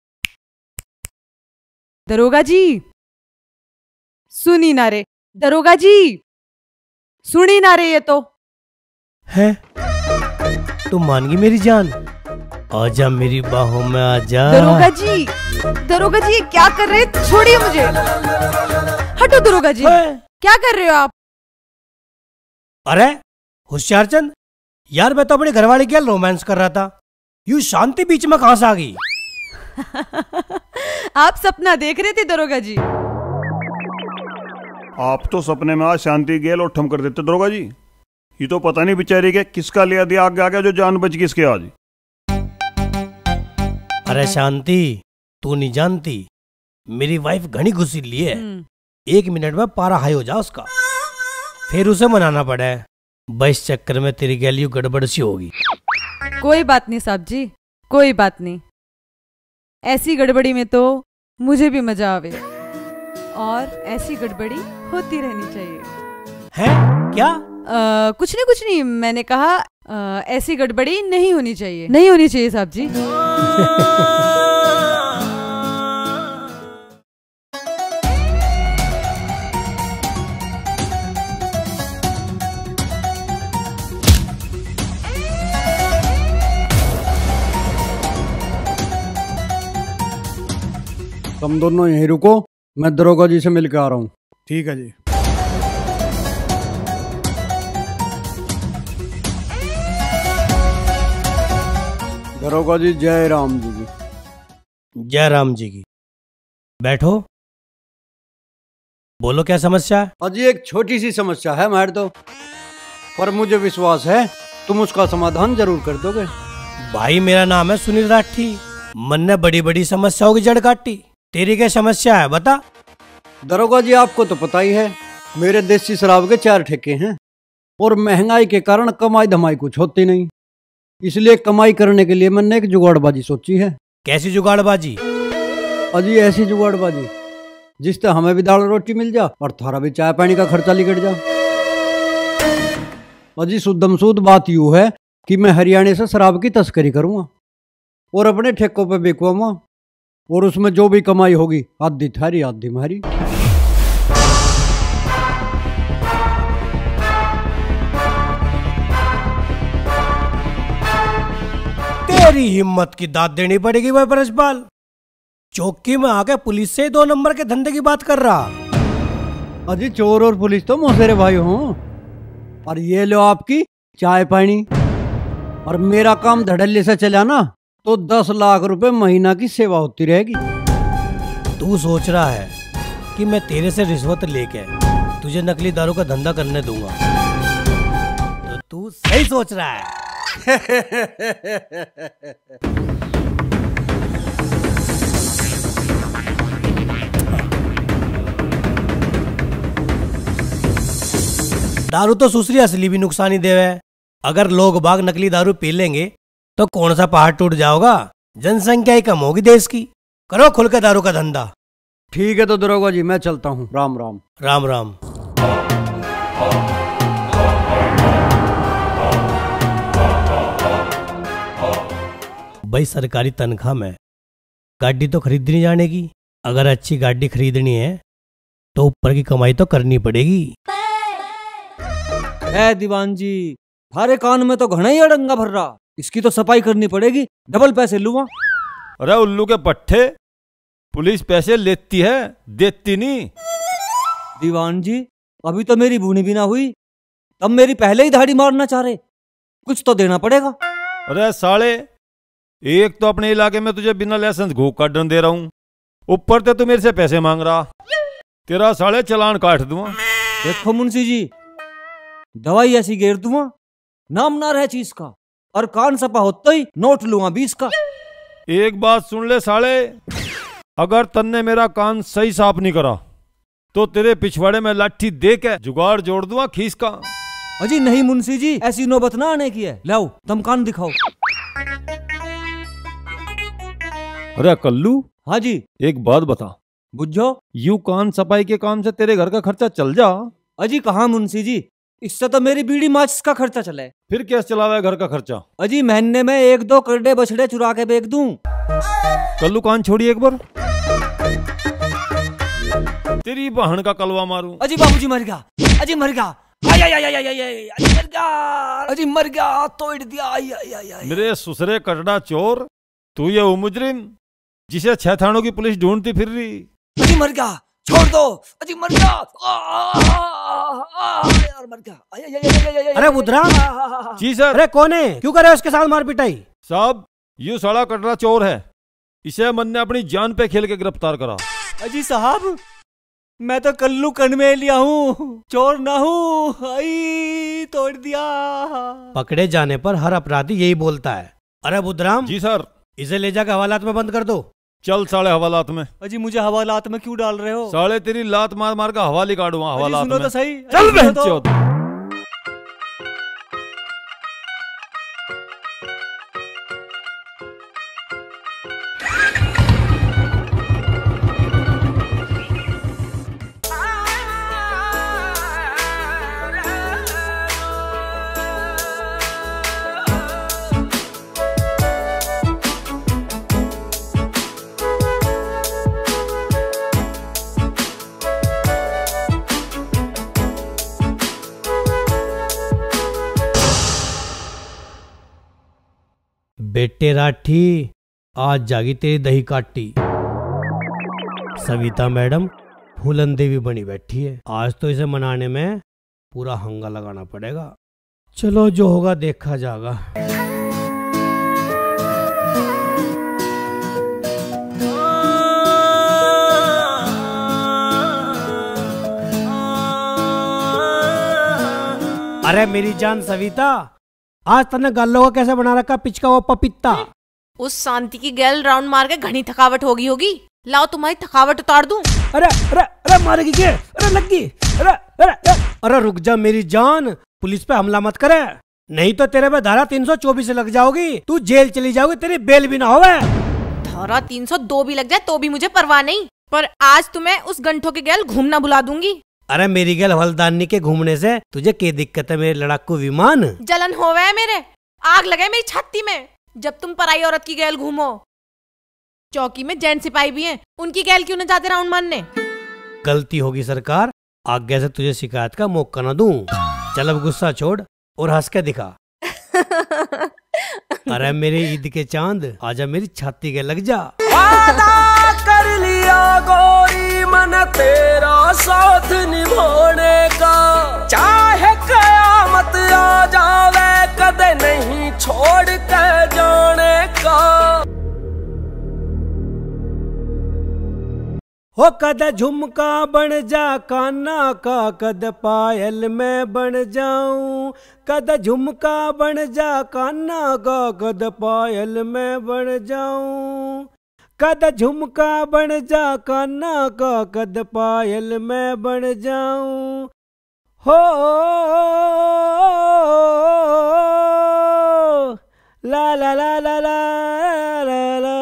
Speaker 3: दरोगा जी सुनी ना रे, दरोगा जी सुनी ना रे। ये तो
Speaker 4: है तू मान गई मेरी जान, आजा मेरी बाहों में आजा।
Speaker 3: दरोगा जी, दरोगा जी क्या कर रहे हैं? छोड़िए मुझे, हटो दरोगा जी। क्या कर रहे हो आप?
Speaker 4: अरे होशियारचंद यार, मैं तो अपने घरवाले के रोमांस कर रहा था, यूं शांति बीच में कहां से आ गई?
Speaker 3: आप सपना देख रहे थे दरोगा जी।
Speaker 1: आप तो सपने में आज शांति गेल और ठम कर देते दरोगा जी। ये तो पता नहीं बेचारी के किसका लिया दिया आगे आ गया जो जान बच गई इसके आज।
Speaker 4: अरे शांति, तू नहीं जानती मेरी वाइफ घनी घुसीली है, एक मिनट में पारा हाई हो जा उसका, फिर उसे मनाना पड़ा है। बस चक्कर में तेरी गैलियो गड़बड़ सी होगी।
Speaker 3: कोई बात नहीं साहब जी, कोई बात नहीं। ऐसी गड़बड़ी में तो मुझे भी मजा आवे, और ऐसी गड़बड़ी होती रहनी चाहिए।
Speaker 4: है क्या?
Speaker 3: आ, कुछ नहीं कुछ नहीं, मैंने कहा आ, ऐसी गड़बड़ी नहीं होनी चाहिए, नहीं होनी चाहिए साहब जी।
Speaker 5: तुम दोनों यहीं रुको, मैं दरोगा जी से मिलकर आ रहा हूँ।
Speaker 6: ठीक है जी।
Speaker 5: दरोगा जी जय राम जी की।
Speaker 4: जय राम जी की। बैठो, बोलो क्या समस्या है?
Speaker 5: अजी एक छोटी सी समस्या है हमारे तो, पर मुझे विश्वास है तुम उसका समाधान जरूर कर दोगे।
Speaker 4: भाई मेरा नाम है सुनील राठी, मन ने बड़ी बड़ी समस्याओं की जड़ काटी। तेरी क्या समस्या है बता।
Speaker 12: दरोगा जी आपको तो पता ही है मेरे देसी शराब के चार ठेके हैं और महंगाई के कारण कमाई धमाई कुछ होती नहीं, इसलिए कमाई करने के लिए मैंने एक जुगाड़बाजी सोची है।
Speaker 4: कैसी जुगाड़बाजी?
Speaker 12: अजी ऐसी जुगाड़बाजी जिससे हमें भी दाल रोटी मिल जा और थारा भी चाय पानी का खर्चा निकट जा। अजी शुद्धम शुद्ध बात यूँ है कि मैं हरियाणा से शराब की तस्करी करूँगा और अपने ठेकों पे बिकवाऊंगा और उसमें जो भी कमाई होगी आधी थारी आधी हमारी।
Speaker 4: तेरी हिम्मत की दाद देनी पड़ेगी भाई ब्रजपाल। चौकी में आके पुलिस से दो नंबर के धंधे की बात कर रहा।
Speaker 12: अजी चोर और पुलिस तो मौसेरे भाई हों, और ये लो आपकी चाय पानी, और मेरा काम धड़ल्ले से चला ना तो दस लाख रुपए महीना की सेवा होती रहेगी।
Speaker 4: तू सोच रहा है कि मैं तेरे से रिश्वत लेके तुझे नकली दारू का धंधा करने दूंगा, तो तू सही सोच रहा है। दारू तो दूसरी असली भी नुकसानी देवे। अगर लोग बाग नकली दारू पी लेंगे तो कौन सा पहाड़ टूट जाओगा, जनसंख्या ही कम होगी देश की। करो खुल के दारू का धंधा।
Speaker 12: ठीक है तो दरोगा जी मैं चलता हूँ। राम राम।
Speaker 4: राम राम। भाई सरकारी तनख्वाह में गाड़ी तो खरीदनी जाने की, अगर अच्छी गाड़ी खरीदनी है तो ऊपर की कमाई तो करनी पड़ेगी।
Speaker 8: ए दीवान जी, थारे कान में तो घना ही अड़ंगा भर रहा, इसकी तो सफाई करनी पड़ेगी, डबल पैसे लूंगा।
Speaker 1: अरे उल्लू के पट्टे, पुलिस पैसे लेती है देती नहीं।
Speaker 8: दीवान जी अभी तो मेरी बूनी भी ना हुई, तब मेरी पहले ही दाढ़ी मारना चाह रहे, कुछ तो देना पड़ेगा।
Speaker 1: अरे साले, एक तो अपने इलाके में तुझे बिना लाइसेंस घूक काटने दे रहा हूँ, ऊपर से तू मेरे से पैसे मांग रहा, तेरा साले चलान काट दूंगा।
Speaker 8: देखो मुंशी जी, दवाई ऐसी घेर दूंगा नाम ना रहे चीज का, और कान सपा होता ही नोट लूंगा बीस का।
Speaker 1: एक बात सुन ले साले, अगर तन्ने मेरा कान सही साफ नहीं करा तो तेरे पिछवाड़े में लाठी दे के जुगाड़ जोड़ दूंगा खीस का।
Speaker 8: अजी नहीं मुंशी जी, ऐसी नौबत ना आने की है, लाओ तुम कान दिखाओ।
Speaker 1: अरे कल्लू।
Speaker 8: हाँ जी।
Speaker 1: एक बात बता,
Speaker 8: बुझो
Speaker 1: यू कान सफाई के काम से तेरे घर का खर्चा चल जा?
Speaker 8: अजी कहाँ मुंशी जी, इससे तो मेरी बीड़ी माचिस का खर्चा चले।
Speaker 1: फिर कैसे चलावा है घर का खर्चा?
Speaker 8: अजी महीने में एक दो करडे बछड़े चुरा के बेच दूं।
Speaker 1: कल्लू कान छोड़ी एक बार, तेरी बहन का कलवा मारूं।
Speaker 8: अजी बाबूजी मर गया, अजी मर गया, आई आई आई आई आई आई, अजी मर गया, अजी मर गया, तोड़ दिया, आई आई आई आई।
Speaker 1: मेरे ससुरे कटड़ा चोर, तू ये वो मुजरिम जिसे छह थानों की पुलिस ढूंढती फिर रही।
Speaker 8: अजी मर गया, छोड़ दो, अजी मर गया, यार मर गया।
Speaker 4: अरे बुधरा।
Speaker 1: जी सर।
Speaker 4: अरे कौन है, क्यों करे उसके साथ मार पिटाई?
Speaker 1: साहब यू साला कटरा चोर है, इसे मन ने अपनी जान पे खेल के गिरफ्तार करा।
Speaker 8: अजी साहब मैं तो कल्लू कन में लिया हूँ, चोर ना हूँ, आई तोड़ दिया।
Speaker 4: पकड़े जाने पर हर अपराधी यही बोलता है। अरे बुधराम।
Speaker 1: जी सर।
Speaker 4: इसे ले जाकर हवालात में बंद कर दो।
Speaker 1: चल साले हवालात में।
Speaker 8: अजी मुझे हवालात में क्यों डाल रहे हो?
Speaker 1: साले तेरी लात मार मार का हवाली काटूंगा हवालात में।
Speaker 8: सुनो तो सही।
Speaker 1: चल बहनचोद।
Speaker 4: बेटे राठी, आज जागी तेरी दही काटी। सविता मैडम फूलन देवी बनी बैठी है, आज तो इसे मनाने में पूरा हंगा लगाना पड़ेगा। चलो जो होगा देखा जाएगा। अरे मेरी जान सविता, आज तने गालों का कैसे बना रखा पिचका वो पपीता?
Speaker 11: उस शांति की गैल राउंड मार के घनी थकावट होगी होगी। लाओ तुम्हारी थकावट उतार दूं।
Speaker 4: अरे अरे अरे मारेगी क्या? अरे लगी। अरे अरे अरे अरे रुक जा मेरी जान, पुलिस पे हमला मत करे, नहीं तो तेरे पे धारा तीन सौ चौबीस लग जाओगी, तू जेल चली जाओगी, तेरी बेल भी ना होवे।
Speaker 11: धारा तीन सौ दो भी लग जाए तो भी मुझे परवाह नहीं, पर आज तुम्हें उस गंठों के गैल घूमना बुला दूंगी।
Speaker 4: अरे मेरी गैल हवलदारनी के घूमने से तुझे क्या दिक्कत है मेरे लड़ाकू विमान?
Speaker 11: जलन होवे है मेरे, आग लगे मेरी छाती में जब तुम पराई औरत की गैल घूमो। चौकी में जेंट सिपाही भी हैं, उनकी गैल क्यों न जाते राउंड मारने?
Speaker 4: गलती होगी सरकार, आगे से तुझे शिकायत का मौका न दूं। चल अब गुस्सा छोड़ और हंस के दिखा। अरे मेरे ईद के चांद आजा मेरी छाती के लग जा।
Speaker 10: वादा कर लिया गोरी मन तेरा साथ निभाने का, चाहे कयामत आ जावे कदे नहीं छोड़ के जाने का।
Speaker 4: हो कद झुमका बन जा काना का, कद पायल में बन जाऊं, कद झुमका बन जा काना का, कद पायल में बन जाऊं, कद झुमका बन जा काना का, कद पायल में बन जाऊं। हो ला ला ला ला ला ला ला।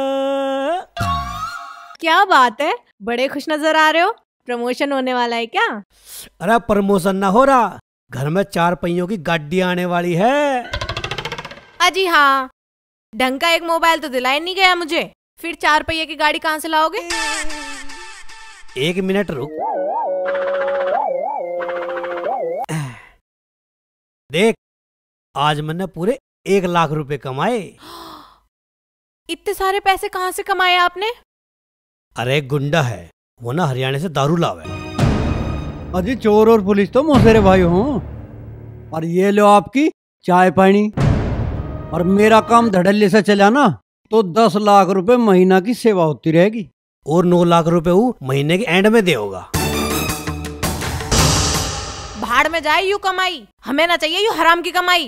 Speaker 11: क्या बात है, बड़े खुश नजर आ रहे हो, प्रमोशन होने वाला है क्या?
Speaker 4: अरे प्रमोशन ना हो रहा, घर में चार पहियों की गाड़ी आने वाली है।
Speaker 11: अजी हाँ, ढंग का एक मोबाइल तो दिलाया नहीं गया मुझे, फिर चार पहिए की गाड़ी कहाँ से लाओगे?
Speaker 4: एक मिनट रुक, देख आज मैंने पूरे एक लाख रुपए कमाए।
Speaker 11: इतने सारे पैसे कहाँ से कमाए आपने?
Speaker 4: अरे गुंडा है वो ना, हरियाणा से दारू लावे।
Speaker 12: अजी चोर और पुलिस तो मौसेरे भाई हों, और ये लो आपकी चाय पानी, और मेरा काम धड़ल्ले से चला ना तो दस लाख रुपए महीना की सेवा होती रहेगी,
Speaker 4: और नौ लाख रुपए वो महीने के एंड में दे होगा।
Speaker 11: भाड़ में जाए यू कमाई, हमें ना चाहिए यू हराम की कमाई।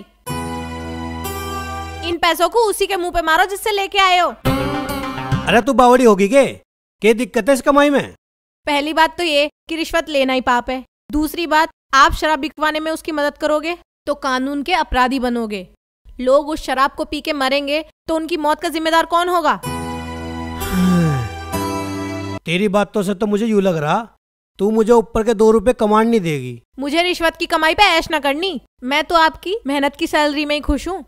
Speaker 11: इन पैसों को उसी के मुंह पे मारो जिससे लेके आए हो।
Speaker 4: अरे तू बावड़ी होगी के? क्या दिक्कत है इस कमाई में?
Speaker 11: पहली बात तो ये कि रिश्वत लेना ही पाप है, दूसरी बात आप शराब बिकवाने में उसकी मदद करोगे तो कानून के अपराधी बनोगे। लोग उस शराब को पी के मरेंगे तो उनकी मौत का जिम्मेदार कौन होगा?
Speaker 4: तेरी बातों से तो मुझे यूं लग रहा तू मुझे ऊपर के दो रुपए कमान नहीं देगी।
Speaker 11: मुझे रिश्वत की कमाई पे ऐश ना करनी, मैं तो आपकी मेहनत की सैलरी में ही खुश हूँ।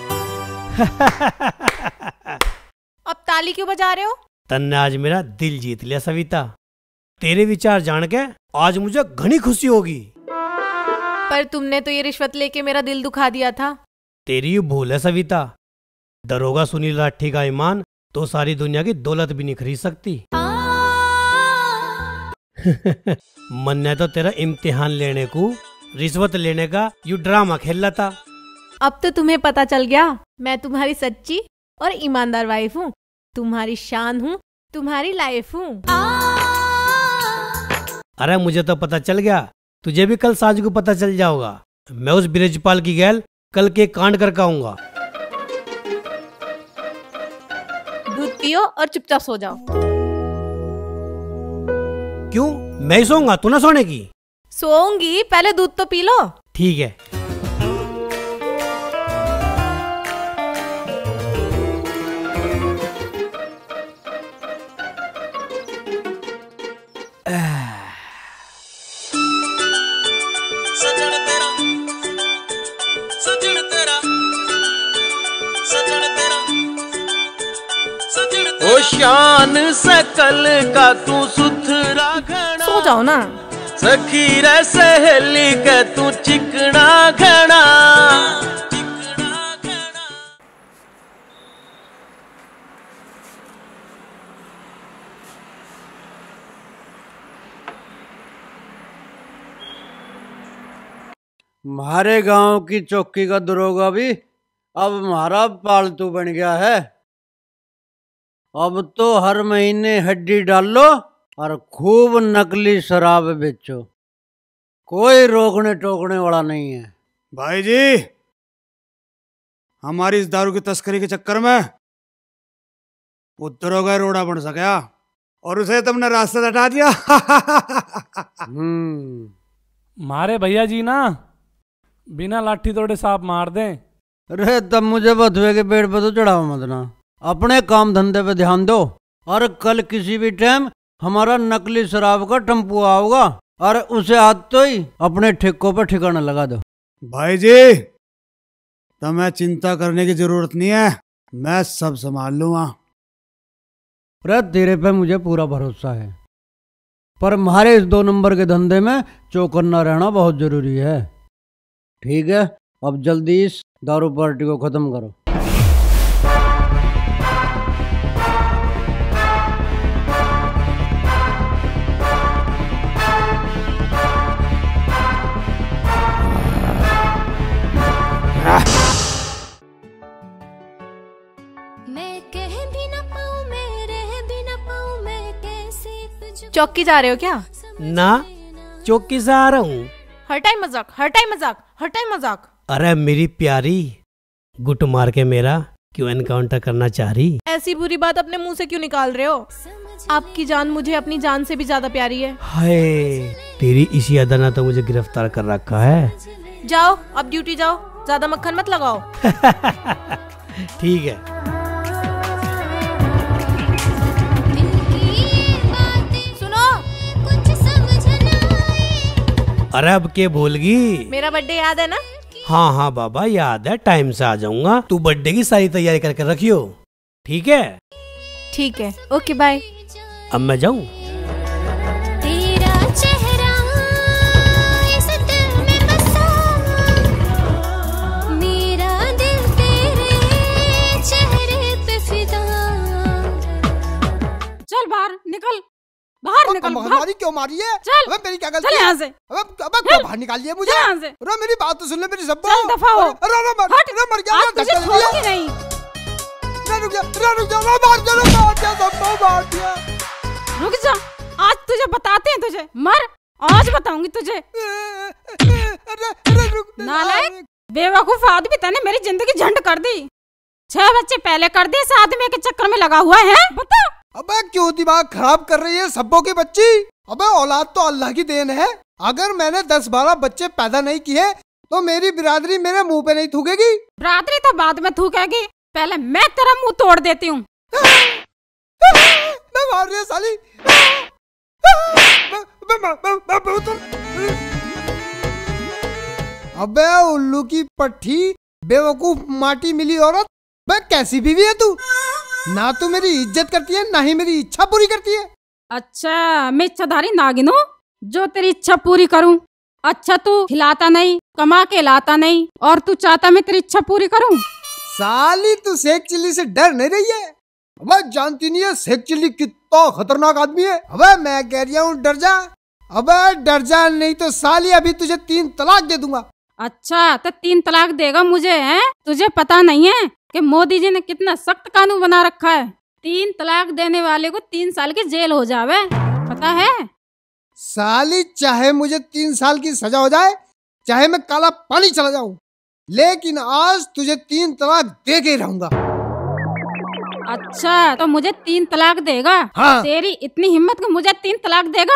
Speaker 11: अब ताली क्यों बजा रहे हो?
Speaker 4: तन्ने आज मेरा दिल जीत लिया सविता, तेरे विचार जान के आज मुझे घनी खुशी होगी।
Speaker 11: पर तुमने तो ये रिश्वत लेके मेरा दिल दुखा दिया था।
Speaker 4: तेरी भूल है सविता, दरोगा सुनील राठी का ईमान तो सारी दुनिया की दौलत भी नहीं खरीद सकती। मन ने तो तेरा इम्तिहान लेने को रिश्वत लेने का यू ड्रामा खेल था।
Speaker 11: अब तो तुम्हें पता चल गया मैं तुम्हारी सच्ची और ईमानदार वाइफ हूँ, तुम्हारी शान हूँ, तुम्हारी लाइफ हूँ।
Speaker 4: अरे मुझे तो पता चल गया, तुझे भी कल सांझ को पता चल जाओगा। मैं उस ब्रिजपाल की गैल कल के कांड कर आऊंगा।
Speaker 11: दूध पियो और चुपचाप सो जाओ।
Speaker 4: क्यों, मैं ही सोऊंगा, तू ना सोने की?
Speaker 11: सोऊंगी, पहले दूध तो पी लो।
Speaker 4: ठीक है।
Speaker 10: ओ शान सकल का तू सुथरा घना,
Speaker 11: सो जाओ ना।
Speaker 10: सखी रे सहेली के तू चिकना घना।
Speaker 12: हमारे गांव की चौकी का दरोगा भी अब हमारा पालतू बन गया है। अब तो हर महीने हड्डी डाल लो और खूब नकली शराब बेचो, कोई रोकने टोकने वाला नहीं है।
Speaker 13: भाई जी, हमारी इस दारू की तस्करी के चक्कर में वो दरोगा रोड़ा बन सका और उसे तुमने रास्ते से हटा दिया।
Speaker 6: मारे भैया जी ना बिना लाठी तोड़े सांप मार दें।
Speaker 12: अरे तब मुझे बथुए के पेड़ पे तो चढ़ाओ मत ना, अपने काम धंधे पे ध्यान दो। और कल किसी भी टाइम हमारा नकली शराब का टम्पू आओगा और उसे हाथ तो ही अपने ठेकों पर ठिकाना लगा दो।
Speaker 13: भाई जी तुम्हें चिंता करने की जरूरत नहीं है, मैं सब संभाल लूंगा।
Speaker 12: अरे तेरे पे मुझे पूरा भरोसा है, पर हमारे इस दो नंबर के धंधे में चौकन्ना रहना बहुत जरूरी है। ठीक है, अब जल्दी इस दारू पार्टी को खत्म करो।
Speaker 11: चौकी जा रहे हो क्या?
Speaker 4: ना, चौकी से आ रहा हूँ।
Speaker 11: हर टाइम मजाक, हर टाइम मजाक, हर टाइम मजाक।
Speaker 4: अरे मेरी प्यारी, गुट मार के मेरा क्यों एनकाउंटर करना चाह रही?
Speaker 11: ऐसी बुरी बात अपने मुंह से क्यों निकाल रहे हो? आपकी जान मुझे अपनी जान से भी ज्यादा प्यारी है।
Speaker 4: हाय, तेरी इसी अदा ने तो मुझे गिरफ्तार कर रखा है।
Speaker 11: जाओ अब ड्यूटी जाओ, ज्यादा मक्खन मत लगाओ।
Speaker 4: ठीक है। अरे अब के भूलगी?
Speaker 11: मेरा बर्थडे याद है ना?
Speaker 4: हाँ हाँ बाबा याद है, टाइम से आ जाऊंगा। तू बर्थडे की सारी तैयारी करके रखियो, ठीक है?
Speaker 11: ठीक है, ओके बाय।
Speaker 4: अब मैं जाऊं?
Speaker 14: तेरा चेहरा इस दिल में बसा, मेरा दिल तेरे चेहरे पे फिदा।
Speaker 3: चल बाहर निकल, बाहर निकल।
Speaker 9: हमारी क्यों मारी है?
Speaker 3: चल,
Speaker 9: अबे मेरी क्या गलती
Speaker 3: चल
Speaker 9: है?
Speaker 3: यहाँ से।
Speaker 9: अबे अबे क्यों बाहर निकाल लिया मुझे?
Speaker 3: चल यहाँ से।
Speaker 9: अरे मेरी बात तो सुन ले मेरी सब्बो।
Speaker 3: चल दफा हो।
Speaker 9: अरे अरे मर अरे मर गया।
Speaker 3: आज तुझे छोड़ूंगी नहीं।
Speaker 9: अरे रुक जा, अरे रुक जा, अरे मार दिया, अरे मार दिया, सब्बो मार दिया।
Speaker 3: रुक जा, आज तुझे बताते हैं तुझे। मर, आज बताऊंगी तुझे। नालायक, बेवकूफ आदमी, तूने मेरी जिंदगी झंड कर दी। छह बच्चे पहले कर दिए, इस आदमी के चक्कर में लगा हुआ है। बता।
Speaker 9: अबे क्यों दिमाग खराब कर रही है सब्बो की बच्ची? अबे औलाद तो अल्लाह की देन है। अगर मैंने दस बारह बच्चे पैदा नहीं किए तो मेरी बिरादरी मेरे मुंह पे नहीं थूकेगी।
Speaker 3: बिरादरी तो बाद में थूकेगी, पहले मैं तेरा मुंह तोड़ देती हूँ।
Speaker 9: मैं मार रही है साली। अबे उल्लू की पट्टी, बेवकूफ माटी मिली औरत। बे कैसी बीवी है तू? ना तू मेरी इज्जत करती है, ना ही मेरी इच्छा पूरी करती है।
Speaker 3: अच्छा, मैं इच्छाधारी नागिन हूँ जो तेरी इच्छा पूरी करूँ? अच्छा, तू खिलाता नहीं, कमा के लाता नहीं, और तू चाहता मैं तेरी इच्छा पूरी करूँ?
Speaker 9: साली तू शेख चिल्ली से डर नहीं रही है? अबे जानती नहीं है शेख चिल्ली कितना खतरनाक आदमी है? अबे मैं कह रही हूँ डर जा। अबे डर जा, नहीं तो साली अभी तुझे तीन तलाक दे दूंगा।
Speaker 3: अच्छा, तो तीन तलाक देगा मुझे, हैं? तुझे पता नहीं है कि मोदी जी ने कितना सख्त कानून बना रखा है? तीन तलाक देने वाले को तीन साल की जेल हो जावे, पता है?
Speaker 9: साली चाहे मुझे तीन साल की सजा हो जाए, चाहे मैं काला पानी चला जाऊं, लेकिन आज तुझे तीन तलाक दे के रहूंगा।
Speaker 3: अच्छा, तो मुझे तीन तलाक देगा?
Speaker 9: हाँ।
Speaker 3: तेरी इतनी हिम्मत कि मुझे तीन तलाक देगा?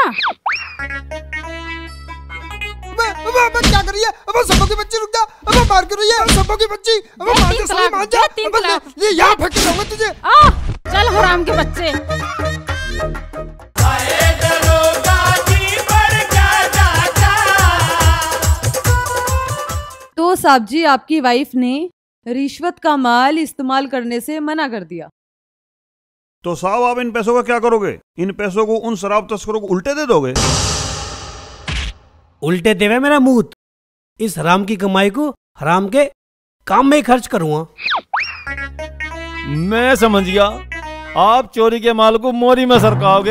Speaker 9: अबे अबे अबे क्या कर रही है? अबे सब्बो की बच्ची रुक जा। अबे मार कर रही है सब्बो की बच्ची। अबे मार जा साली, मार जा। अबे ये यहाँ फेंक के जाऊंगा तुझे।
Speaker 3: आ, चल हराम के बच्चे। तो साहब जी, आपकी वाइफ ने रिश्वत का माल इस्तेमाल करने से मना कर दिया।
Speaker 1: तो साहब आप इन पैसों का क्या करोगे? इन पैसों को उन शराब तस्करों को उल्टे दे दोगे?
Speaker 4: उल्टे देवे मेरा मुंह, इस हराम की कमाई को हराम के काम में ही खर्च करूंगा।
Speaker 1: मैं समझ गया, आप चोरी के माल को मोरी में सरकाओगे।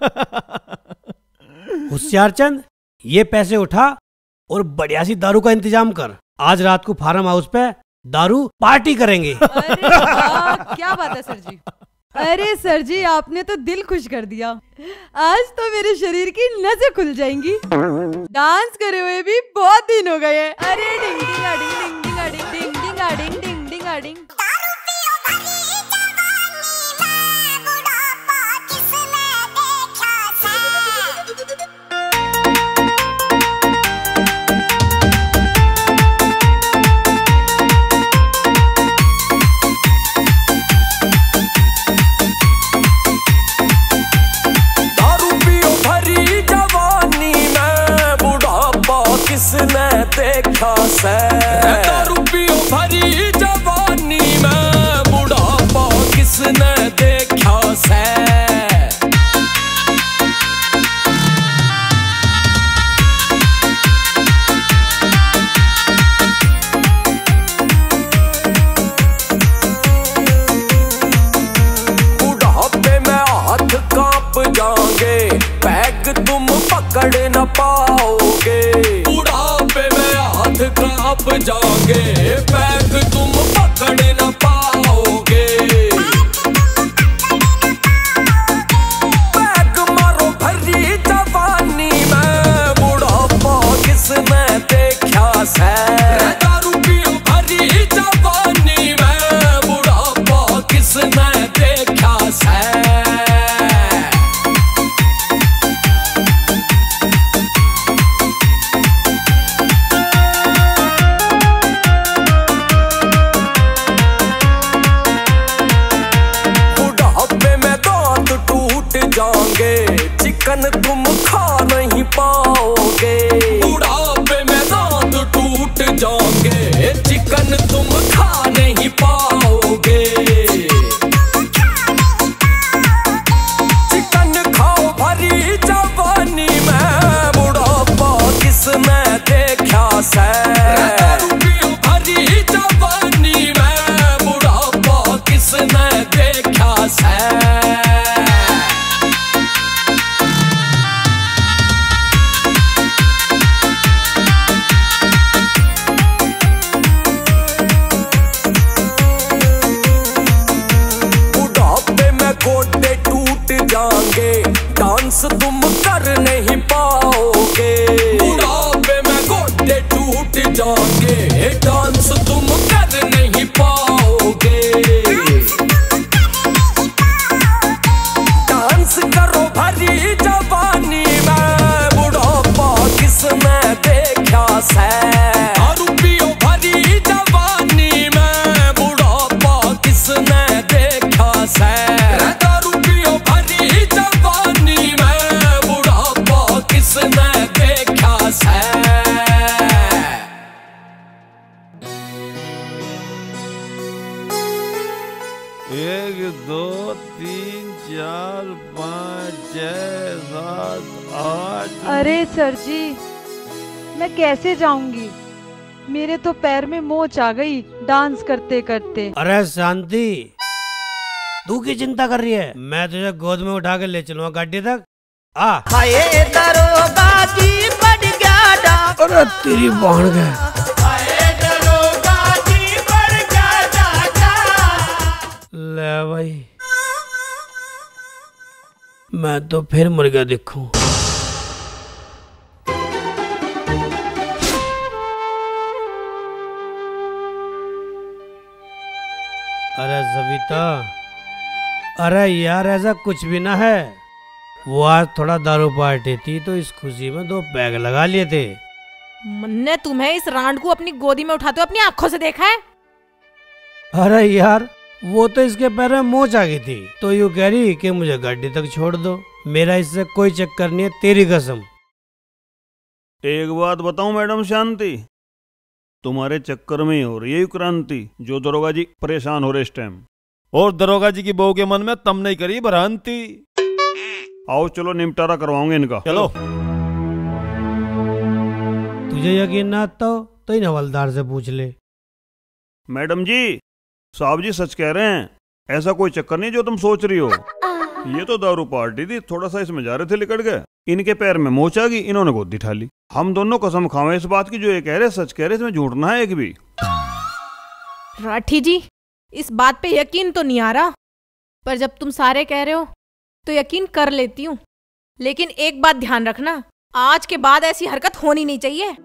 Speaker 4: होशियार चंद, ये पैसे उठा और बढ़िया सी दारू का इंतजाम कर। आज रात को फार्म हाउस पे दारू पार्टी करेंगे।
Speaker 3: अरे वाह, क्या बात है सर जी। अरे सर जी, आपने तो दिल खुश कर दिया। आज तो मेरे शरीर की नसें खुल जाएंगी। डांस करे हुए भी बहुत दिन हो गए हैं। अरे डिंग डिंग आ डिंग डिंग डिंग आ डिंग डिंग डिंग आ डिंग डिंग डिंग आ डिंग।
Speaker 2: पकड़ न पाओगे। बुढ़ापे में हाथ कांप जाओगे, बैग तुम पकड़ न पाओगे। बैग मारो भरी जवानी में, बुढ़ापा किसने देखा से। दारू पियो भरी जवानी में, बुढ़ापा किसने देखा से। जाओगे, चिकन तुम खा नहीं पाओगे। बुढ़ापे में दांत टूट जाओगे, चिकन तुम खा नहीं पाओगे। चिकन खाओ भरी जवानी में, बुढ़ापा किसने देखा से। दारू पियो भरी जवानी में, बुढ़ापा किसने देखा से। जाओगे, डांस तुम कर नहीं पाओगे। बुढ़ापे में गोडे टूट जाओगे, डांस तुम कर नहीं पाओगे। डांस करो भरी जवानी में, बुढ़ापा किसने देखा से। दारू पियो भरी जवानी में, बुढ़ापा किसने देखा से। किसने देखा से।
Speaker 1: एक दो तीन चार पाँच छः सात आठ।
Speaker 3: अरे सर जी, मैं कैसे जाऊंगी? मेरे तो पैर में मोच आ गई डांस करते करते।
Speaker 4: अरे शांति, तू की चिंता कर रही है? मैं तुझे गोद में उठा के ले चलूंगा गाड़ी तक। आ
Speaker 10: हाय दरोगा जी बढ़ गया डाक।
Speaker 4: अरे तेरी बहन गए।
Speaker 10: हाय दरोगा जी बढ़ गया डाक।
Speaker 4: ले भाई, मैं तो फिर मुर्गा देखूं। अरे सविता, अरे यार ऐसा कुछ भी ना है। वो आज थोड़ा दारू पार्टी थी तो इस खुशी में दो पैग लगा लिए थे।
Speaker 11: मैंने तुम्हें इस रांड को अपनी गोदी में उठाते हुए अपनी आंखों से देखा है।
Speaker 4: अरे यार, वो तो इसके पैर में मोच आ गई थी तो यूं कह रही कि मुझे गाड़ी तक छोड़ दो। मेरा इससे कोई चक्कर नहीं है, तेरी कसम।
Speaker 1: एक बात बताऊं मैडम शांति, तुम्हारे चक्कर में ही हो रही है क्रांति, जो दरोगा जी परेशान हो रहे इस टाइम। और दरोगा जी की बहू के मन में तम नहीं करी भ्रांति। आओ चलो निपटारा करवाऊंगे इनका। चलो।
Speaker 4: तुझे यकीन ना आता हो तो इन हवलदार से पूछ ले।
Speaker 1: मैडम जी, साहब जी सच कह रहे हैं, ऐसा कोई चक्कर नहीं जो तुम सोच रही हो। ये तो दारू पार्टी थी, थोड़ा सा इसमें जा रहे थे लिकड़ गए, इनके पैर में मोच आ गई, इन्होंने गोदी ठा ली। हम दोनों कसम खावे इस बात की, जो ये कह रहे सच कह रहे, इसमें झूठ ना है एक भी।
Speaker 11: राठी जी, इस बात पे यकीन तो नहीं आ रहा, पर जब तुम सारे कह रहे हो तो यकीन कर लेती हूँ। लेकिन एक बात ध्यान रखना, आज के बाद ऐसी हरकत होनी नहीं चाहिए।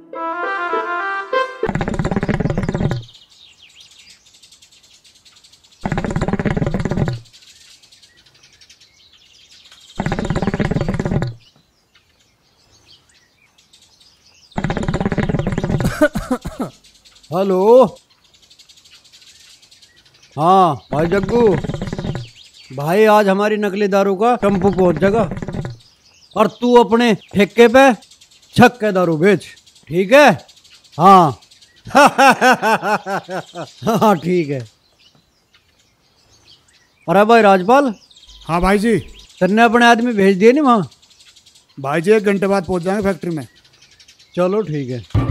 Speaker 12: हेलो, हाँ भाई जग्गू भाई, आज हमारी नकली दारू का टेम्पो पहुंच जाएगा और तू अपने ठेके पे छक्के दारू बेच, ठीक है? हाँ हाँ ठीक है। अरे भाई राजपाल।
Speaker 13: हाँ भाई जी।
Speaker 12: तेने अपने आदमी भेज दिए नहीं वहाँ?
Speaker 13: भाई जी एक घंटे बाद पहुंच जाएंगे फैक्ट्री में।
Speaker 12: चलो ठीक है।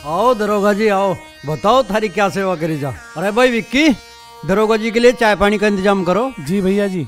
Speaker 12: आओ दरोगा जी आओ, बताओ थारी क्या सेवा करी जा। अरे भाई विक्की, दरोगा जी के लिए चाय पानी का इंतजाम करो।
Speaker 6: जी भैया जी।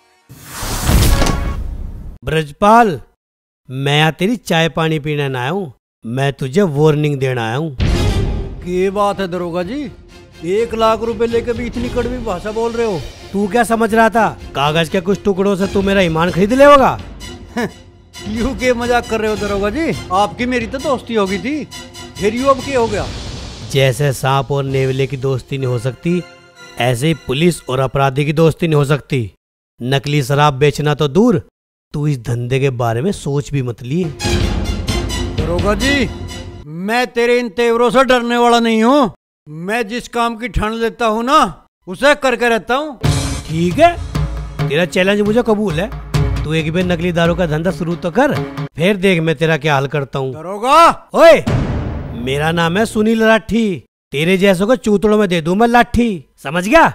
Speaker 4: ब्रजपाल, मैं यहाँ तेरी चाय पानी पीने ना आया हूँ, मैं तुझे वार्निंग देना आया हूँ।
Speaker 12: ये बात है दरोगा जी, एक लाख रुपए लेके भी इतनी कड़वी भाषा बोल रहे हो।
Speaker 4: तू क्या समझ रहा था कागज के कुछ टुकड़ों से तू मेरा ईमान खरीद ले होगा?
Speaker 12: यू के मजाक कर रहे हो दरोगा जी, आपकी मेरी तो दोस्ती होगी थी, फिर यू अब क्या हो गया?
Speaker 4: जैसे सांप और नेवले की दोस्ती नहीं हो सकती, ऐसे ही पुलिस और अपराधी की दोस्ती नहीं हो सकती। नकली शराब बेचना तो दूर, तू इस धंधे के बारे में सोच भी मत लिए।
Speaker 12: दरोगा जी, मैं तेरे इन तेवरों से डरने वाला नहीं हूँ। मैं जिस काम की ठान लेता हूँ ना, उसे करके रहता हूँ।
Speaker 4: ठीक है, तेरा चैलेंज मुझे कबूल है। तू एक बार नकली दारू का धंधा शुरू तो कर, फिर देख मैं तेरा क्या हाल करता हूँ।
Speaker 12: दरोगा,
Speaker 4: ओए, मेरा नाम है सुनील राठी, तेरे जैसों को चूतड़ों में दे दूं मैं लाठी, समझ गया?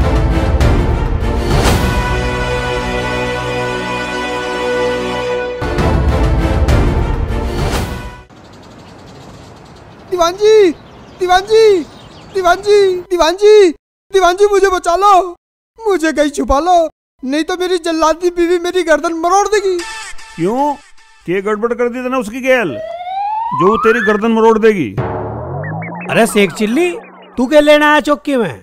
Speaker 9: दीवान जी, दीवान जी, दीवान जी, दीवान जी, दीवान जी मुझे बचा लो, मुझे कहीं छुपा लो, नहीं तो मेरी जल्लादी बीवी मेरी गर्दन मरोड़ देगी।
Speaker 15: क्यों, क्या गड़बड़ कर दी ना उसकी गैल जो तेरी गर्दन मरोड़ देगी?
Speaker 4: अरे शेख चिल्ली, तू क्या लेना आया चौकी में?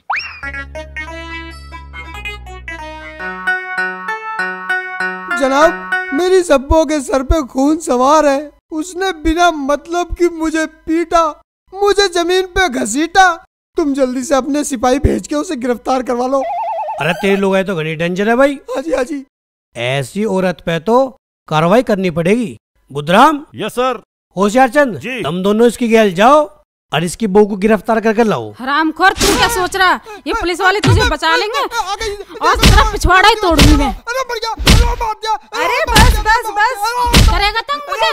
Speaker 9: जनाब, मेरी सब्बों के सर पे खून सवार है, उसने बिना मतलब की मुझे पीटा, मुझे जमीन पे घसीटा। तुम जल्दी से अपने सिपाही भेज के उसे गिरफ्तार करवा लो।
Speaker 4: अरे तेरी लोग है तो घनी डेंजर है भाई।
Speaker 9: हाँ जी, हाँ जी।
Speaker 4: ऐसी औरत पे तो कार्रवाई करनी पड़ेगी। बुधराम।
Speaker 15: Yes sir.
Speaker 4: होशियार चंद, तुम दोनों इसकी गैल जाओ और इसकी बहू को गिरफ्तार करके लाओ।
Speaker 16: हरामखोर, तू क्या सोच रहा? ये पुलिस वाले तुझे बचा लेंगे और तेरा पिछवाड़ा ही तोड़ दूंगी मैं।
Speaker 3: अरे बस बस बस,
Speaker 16: करेगा तंग मुझे?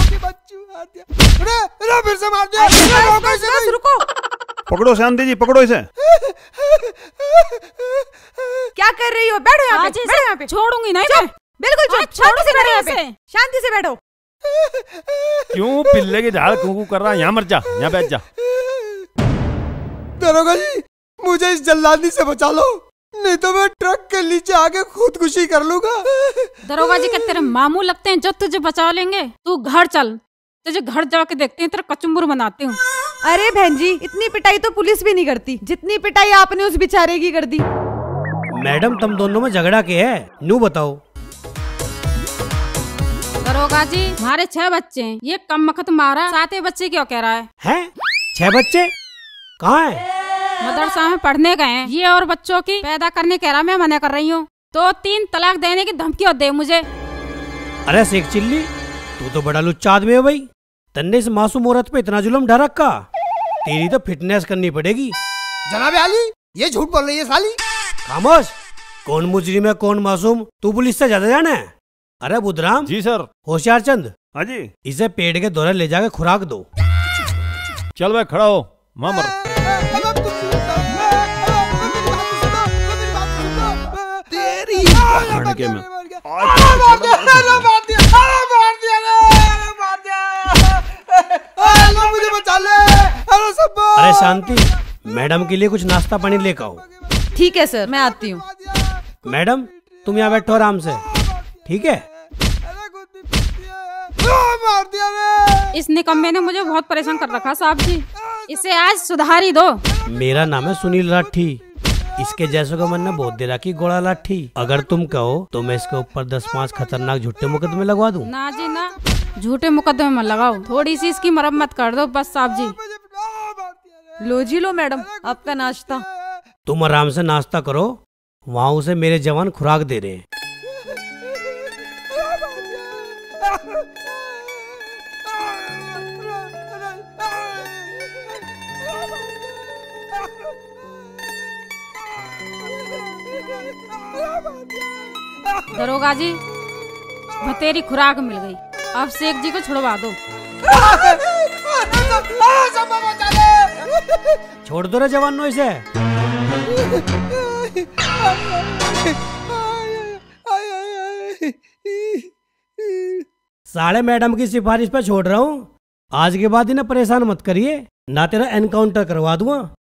Speaker 9: अरे फिर से मार दिया।
Speaker 3: बस बस, रुको।
Speaker 15: पकड़ो शांति जी, पकड़ो इसे।
Speaker 3: क्या कर रही हो? बैठो यहाँ पे, बैठो यहाँ पे।
Speaker 16: छोड़ूंगी नहीं मैं।
Speaker 3: बिल्कुल चुप, शांति से बैठो यहाँ पे, शांति से बैठो।
Speaker 1: क्यों पिल्ले की झाड़ कूकू कर रहा है? यहाँ मर जा, यहाँ बैठ जा।
Speaker 9: दरोगा जी, मुझे इस जल्लादी से बचा लो, नहीं तो मैं ट्रक के नीचे आके खुदकुशी कर लूंगा।
Speaker 16: दरोगा जी के तेरे मामू लगते हैं जो तुझे बचा लेंगे। तू घर चल, तुझे घर जाके देखते हैं, तेरा कचुम्बर बनाते हूँ।
Speaker 3: अरे बहन जी, इतनी पिटाई तो पुलिस भी नहीं करती जितनी पिटाई आपने उस बेचारे की कर दी।
Speaker 4: मैडम, तुम दोनों में झगड़ा क्या है, नू बताओ।
Speaker 16: दरोगा जी, हमारे छह बच्चे हैं, ये कम वक्त मारा, सातवें बच्चे क्यों कह रहा है?
Speaker 4: हैं? छह बच्चे कहाँ हैं?
Speaker 16: मदरसा में पढ़ने गए हैं। ये और बच्चों की पैदा करने कह रहा, मैं मना कर रही हूँ। तो तीन तलाक देने की धमकी दे मुझे।
Speaker 4: अरे शेख चिल्ली, तू तो बड़ा लुच्चा आदमी है भाई। तन्ने इस मासूम औरत पे इतना जुल्म ढा रखा, तेरी तो फिटनेस करनी पड़ेगी।
Speaker 9: जनाब आली, ये झूठ बोल रही है साली।
Speaker 4: खामोश, कौन मुजरिम है कौन मासूम, तू पुलिस से ज्यादा जाना है। अरे बुधराम।
Speaker 1: जी सर।
Speaker 4: होशियार चंद।
Speaker 15: हाँ जी।
Speaker 4: इसे पेड़ के दौरे ले जाके खुराक दो।
Speaker 1: चल भाई, खड़ा हो, मां मर।
Speaker 9: तेरी
Speaker 15: के में
Speaker 9: मुझे बचा ले। अरे सब।
Speaker 4: अरे शांति, मैडम के लिए कुछ नाश्ता पानी लेकर आओ।
Speaker 3: ठीक है सर, मैं आती हूँ।
Speaker 4: मैडम, तुम यहाँ बैठो आराम से, ठीक है?
Speaker 9: मार दिया रे।
Speaker 16: इस निकम्मे ने मुझे बहुत परेशान कर रखा साहब जी, इसे आज सुधार ही दो।
Speaker 4: मेरा नाम है सुनील राठी, इसके जैसों का मन ने बहुत दे रखी गोला लाठी। अगर तुम कहो तो मैं इसके ऊपर दस पाँच खतरनाक झूठे मुकदमे लगवा दूं।
Speaker 16: ना जी ना, झूठे मुकदमे मत लगाओ, थोड़ी सी इसकी मरम्मत कर दो बस साहब जी।
Speaker 3: लो जी लो मैडम, आपका नाश्ता।
Speaker 4: तुम आराम से नाश्ता करो, वहाँ उसे मेरे जवान खुराक दे रहे हैं।
Speaker 16: दरोगा जी, तेरी खुराक मिल गई, अब शेख जी को छुड़वा दो।
Speaker 4: छोड़ दो रे जवानों इसे। साले मैडम की सिफारिश पे छोड़ रहा हूँ, आज के बाद इन्हें परेशान मत करिए, ना तेरा एनकाउंटर करवा दूंगा।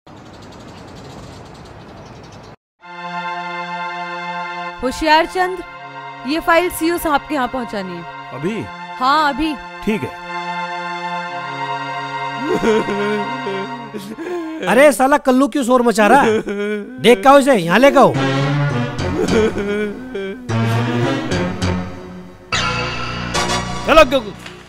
Speaker 3: होशियार चंद्र, ये फाइल सीओ साहब के यहाँ पहुँचानी है।
Speaker 15: अभी?
Speaker 3: हाँ अभी।
Speaker 15: ठीक है।
Speaker 4: अरे साला कल्लू क्यों शोर मचा रहा है? देख का उसे यहाँ ले आओ।
Speaker 1: चलो।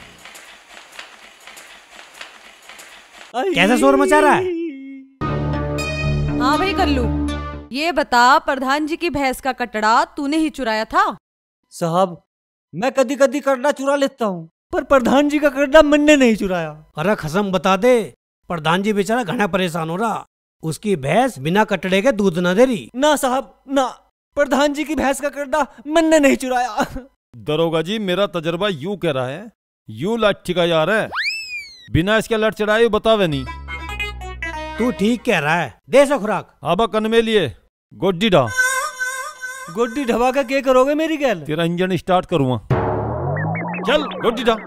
Speaker 4: कैसा शोर मचा रहा है?
Speaker 3: हाँ भाई कल्लू, ये बता, प्रधान जी की भैंस का कटड़ा तूने ही चुराया था?
Speaker 8: साहब, मैं कदी कदी कटड़ा चुरा लेता हूँ, पर प्रधान जी का कटड़ा मैंने नहीं चुराया।
Speaker 4: अरे खसम बता दे, प्रधान जी बेचारा घना परेशान हो रहा, उसकी भैंस बिना कटड़े के दूध न दे रही।
Speaker 8: ना साहब ना, प्रधान जी की भैंस का कटड़ा मैंने नहीं चुराया।
Speaker 1: दरोगा जी, मेरा तजर्बा यूं कह रहा है, यूं लाठी का यार है, बिना इसके लड़ चढ़ाए बतावे नहीं।
Speaker 4: तू ठीक कह रहा है, दे सो खुराक।
Speaker 1: आबा कन में लिए गोड्डी डा।
Speaker 8: गोड्डी ढबा का क्या करोगे मेरी गैल?
Speaker 1: तेरा इंजन स्टार्ट करूंगा। चल गोड्डी डा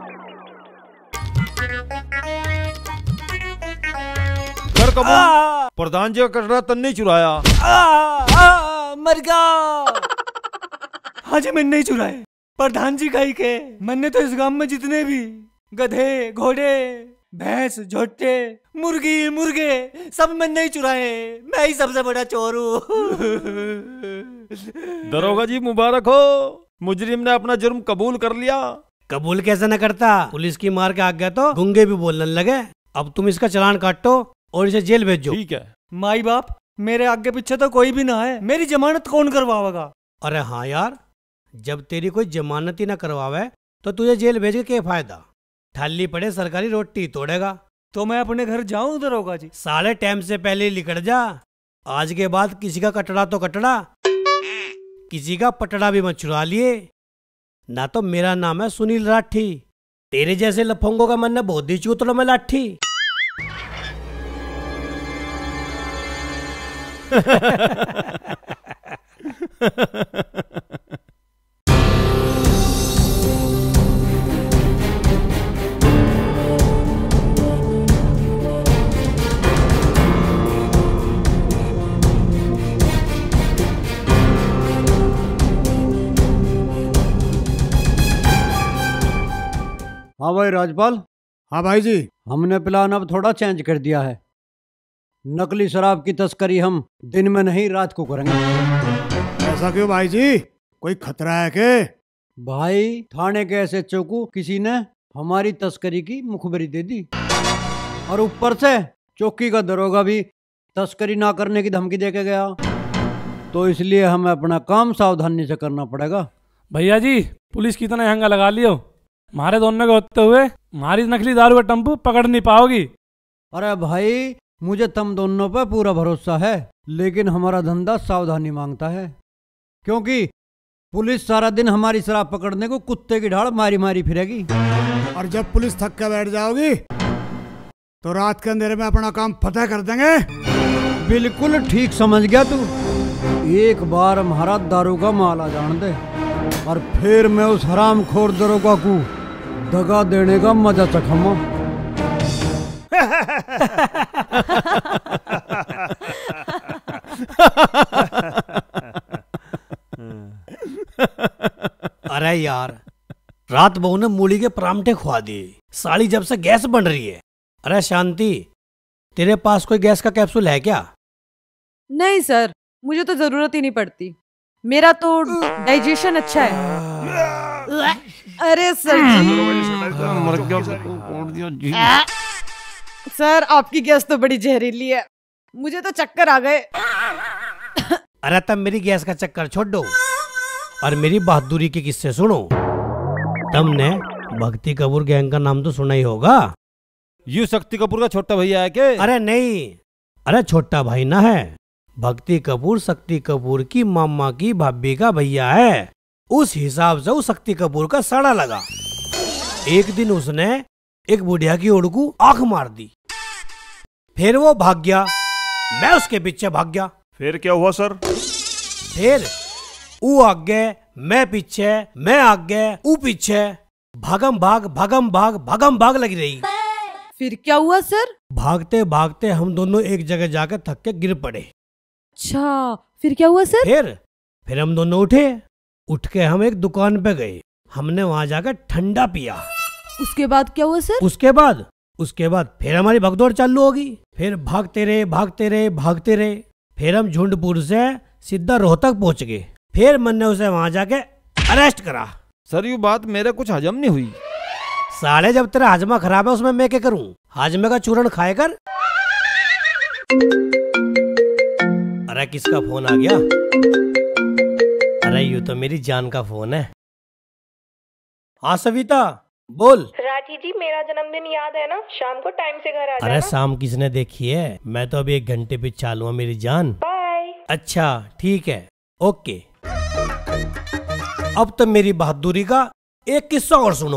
Speaker 1: कर कबूल। प्रधान जी का कटड़ा तन नहीं चुराया।
Speaker 8: आ, आ, मर गया। हाँ जी, मैंने नहीं चुराए, प्रधान जी का ही के। मैंने तो इस गांव में जितने भी गधे, घोड़े, भैंस, झोटे, मुर्गी, मुर्गे सब मैंने ही चुराए। मैं ही सबसे बड़ा चोर हूँ।
Speaker 1: दरोगा जी मुबारक हो, मुजरिम ने अपना जुर्म कबूल कर लिया।
Speaker 4: कबूल कैसे न करता, पुलिस की मार के आ गया तो गूंगे भी बोलने लगे। अब तुम इसका चालान काटो और इसे जेल भेजो।
Speaker 1: ठीक है।
Speaker 8: माई बाप, मेरे आगे पीछे तो कोई भी ना है, मेरी जमानत कौन करवाएगा?
Speaker 4: अरे हाँ यार, जब तेरी कोई जमानत ही ना करवावे तो तुझे जेल भेज के क्या फायदा? थाली पड़े सरकारी रोटी तोड़ेगा।
Speaker 8: तो मैं अपने घर जाऊं दरोगा जी?
Speaker 4: साले टाइम से पहले लिकड़ जा। आज के बाद किसी का कटड़ा तो कटड़ा, किसी का पटड़ा भी मत चुरा लिए। ना तो मेरा नाम है सुनील राठी, तेरे जैसे लफंगों का मन न बहुत ही चूतड़ों में लाठी।
Speaker 12: हाँ भाई राजपाल।
Speaker 13: हाँ भाई जी।
Speaker 12: हमने प्लान अब थोड़ा चेंज कर दिया है। नकली शराब की तस्करी हम दिन में नहीं रात को करेंगे।
Speaker 13: ऐसा क्यों भाई जी, कोई खतरा है के?
Speaker 12: भाई थाने के एस एच ओ को किसी ने हमारी तस्करी की मुखबरी दे दी, और ऊपर से चौकी का दरोगा भी तस्करी ना करने की धमकी दे के गया। तो इसलिए हमें अपना काम सावधानी से करना पड़ेगा।
Speaker 17: भैया जी, पुलिस कितना हंगा लगा लियो, हमारे दोनों के होते हुए हमारी नकली दारू का टम्पू पकड़ नहीं पाओगी।
Speaker 12: अरे भाई, मुझे तुम दोनों पर पूरा भरोसा है, लेकिन हमारा धंधा सावधानी मांगता है, क्योंकि पुलिस सारा दिन हमारी शराब पकड़ने को कुत्ते की ढाल मारी मारी फिरेगी।
Speaker 13: और जब पुलिस थक के बैठ जाओगी तो रात के अंधेरे में अपना काम फतेह कर देंगे।
Speaker 12: बिल्कुल ठीक समझ गया तू। एक बार हमारा दारू का माला जान दे, और फिर मैं उस हरामखोर दरोगा को दगा देने का मजा चखाऊंगा।
Speaker 4: अरे यार, रात बहू ने मूली के परांठे खुआ दिए, साली जब से गैस बन रही है। अरे शांति, तेरे पास कोई गैस का कैप्सूल है क्या?
Speaker 3: नहीं सर, मुझे तो जरूरत ही नहीं पड़ती, मेरा तो डाइजेशन अच्छा है। अरे सर जी, सर आपकी गैस तो बड़ी जहरीली है, मुझे तो चक्कर आ गए।
Speaker 4: अरे तब मेरी गैस का चक्कर छोड़ दो और मेरी बहादुरी के किस्से सुनो। तुमने भक्ति कपूर गैंग का नाम तो सुना ही होगा।
Speaker 1: यू शक्ति कपूर का छोटा भैया है क्या?
Speaker 4: अरे नहीं, अरे छोटा भाई ना है, भक्ति कपूर शक्ति कपूर की मामा की भाभी का भैया है। उस हिसाब से उस शक्ति कपूर का सड़ा लगा। एक दिन उसने एक बुढ़िया की ओर को आंख मार दी, फिर वो भाग गया, मैं उसके पीछे भाग गया।
Speaker 15: फिर क्या हुआ सर?
Speaker 4: फिर वो आगे, मैं पीछे, मैं आगे, वो पीछे, भागम भाग भागम भाग भागम भाग लगी रही।
Speaker 3: फिर क्या हुआ सर?
Speaker 4: भागते भागते हम दोनों एक जगह जाकर थक के गिर पड़े।
Speaker 3: अच्छा, फिर क्या हुआ सर?
Speaker 4: फिर फिर हम दोनों उठे। उठ के हम एक दुकान पे गए। हमने वहां जाकर ठंडा पिया।
Speaker 3: उसके बाद क्या हुआ सर?
Speaker 4: उसके बाद उसके बाद फिर हमारी भगदौड़ चालू होगी। फिर भागते रहे भागते रहे भागते रहे फिर हम झुंडपुर से सीधा रोहतक पहुंच गए। फिर मैंने उसे वहां जाके अरेस्ट करा।
Speaker 1: सर ये बात मेरे कुछ हजम नहीं हुई।
Speaker 4: साले जब तेरा हाजमा खराब है उसमें मैं क्या करूं? हाजमे का चूर्ण खाए कर। अरे किसका फोन आ गया? अरे यू तो मेरी जान का फोन है। हाँ सविता बोल।
Speaker 18: राठी जी मेरा जन्मदिन याद है ना? शाम को टाइम से घर आ जाना।
Speaker 4: अरे शाम किसने देखी है? मैं तो अभी एक घंटे पे चालू हूँ मेरी जान।
Speaker 18: बाय।
Speaker 4: अच्छा ठीक है ओके। अब तो मेरी बहादुरी का एक किस्सा और सुनो।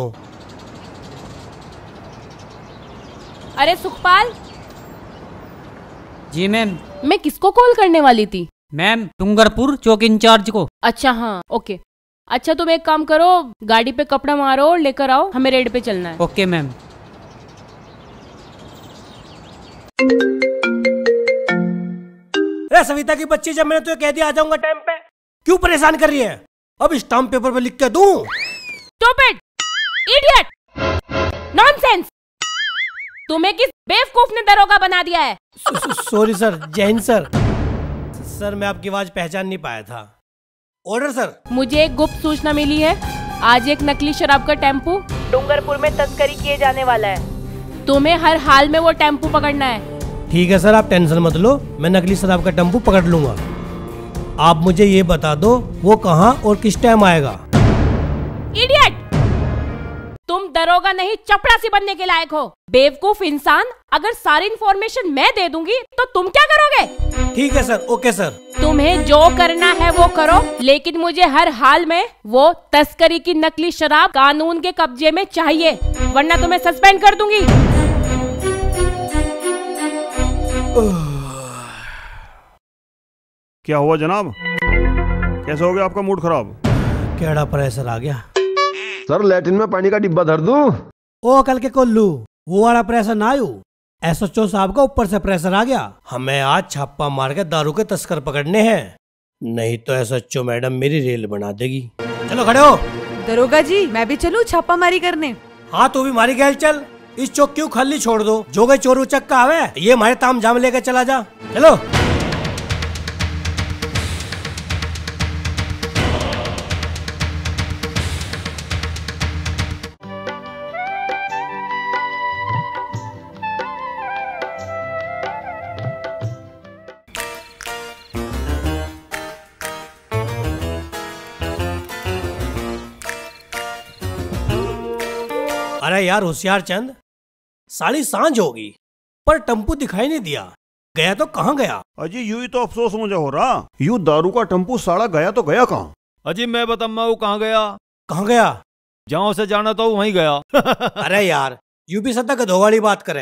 Speaker 11: अरे सुखपाल।
Speaker 8: जी मैम।
Speaker 11: मैं किसको कॉल करने वाली थी?
Speaker 8: मैम डूंगरपुर चौक इंचार्ज को।
Speaker 11: अच्छा हाँ ओके। अच्छा तुम एक काम करो, गाड़ी पे कपड़ा मारो और लेकर आओ, हमें रेड पे चलना है।
Speaker 8: Okay ma'am.
Speaker 4: अरे सविता की बच्ची, जब मैंने तुझे कह दिया आ जाऊंगा टाइम पे, क्यों परेशान कर रही है? अब स्टाम्प पेपर पे लिख के दूं?
Speaker 11: Stupid, idiot, nonsense. तुम्हें किस बेवकूफ ने दरोगा बना दिया है?
Speaker 4: Sorry sir. जय हिंद सर। सर मैं आपकी आवाज पहचान नहीं पाया था। Order sir.
Speaker 11: मुझे एक गुप्त सूचना मिली है। आज एक नकली शराब का टेम्पो डूंगरपुर में तस्करी किए जाने वाला है। तुम्हें हर हाल में वो टेम्पो पकड़ना है।
Speaker 4: ठीक है सर, आप टेंशन मत लो, मैं नकली शराब का टेम्पो पकड़ लूंगा। आप मुझे ये बता दो वो कहाँ और किस टाइम आएगा।
Speaker 11: इडियट, तुम दरोगा नहीं चपरासी बनने के लायक हो। बेवकूफ इंसान। अगर सारी इन्फॉर्मेशन मैं दे दूंगी तो तुम क्या करोगे?
Speaker 4: ठीक है सर। Okay sir.
Speaker 11: तुम्हें जो करना है वो करो, लेकिन मुझे हर हाल में वो तस्करी की नकली शराब कानून के कब्जे में चाहिए, वरना तुम्हें सस्पेंड कर दूंगी।
Speaker 15: क्या हुआ जनाब? कैसे हो गया आपका मूड खराब?
Speaker 4: केड़ा प्रेशर आ गया
Speaker 19: सर? लैट्रिन में पानी का डिब्बा धर दूं?
Speaker 4: ओ कल के कोल्लू, वो वाला प्रेशर ना आयु। एस एच ओ साहब का ऊपर से प्रेशर आ गया। हमें आज छापा मार के दारू के तस्कर पकड़ने हैं, नहीं तो एस एच ओ मैडम मेरी रेल बना देगी। चलो खड़े हो।
Speaker 3: दरोगा जी मैं भी चलूं छापामारी करने?
Speaker 4: हाँ तू भी मारी गैल चल। इस चौक क्यों खाली छोड़ दो? जो गए चोर उचक का आवे, ये हमारे ताम जाम लेकर चला जा। चलो। अरे यार होशियार चंद, साली सांझ होगी पर टम्पू दिखाई नहीं दिया। गया तो कहाँ गया?
Speaker 15: अजी यू ही तो अफसोस मुझे हो रहा। यू दारू का टम्पू साला गया तो गया कहाँ?
Speaker 1: अजी मैं बताऊँ वो कहाँ गया?
Speaker 4: कहाँ गया?
Speaker 1: जहाँ से जाना था वहीं गया।
Speaker 4: अरे यार यू भी सदा गधों वाली बात करे।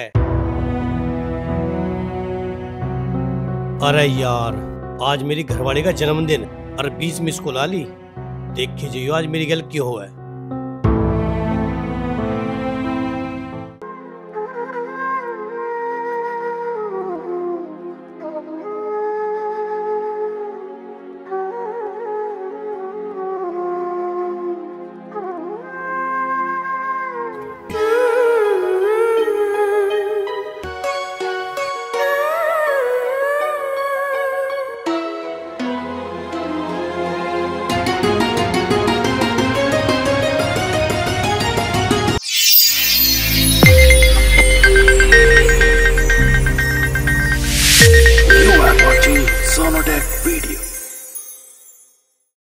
Speaker 4: अरे यार आज मेरी घरवाली का जन्मदिन और बीस मिस कॉल आ ली। देख कीजिए आज मेरी गल क्यों हुआ है।
Speaker 2: Sonodec Video.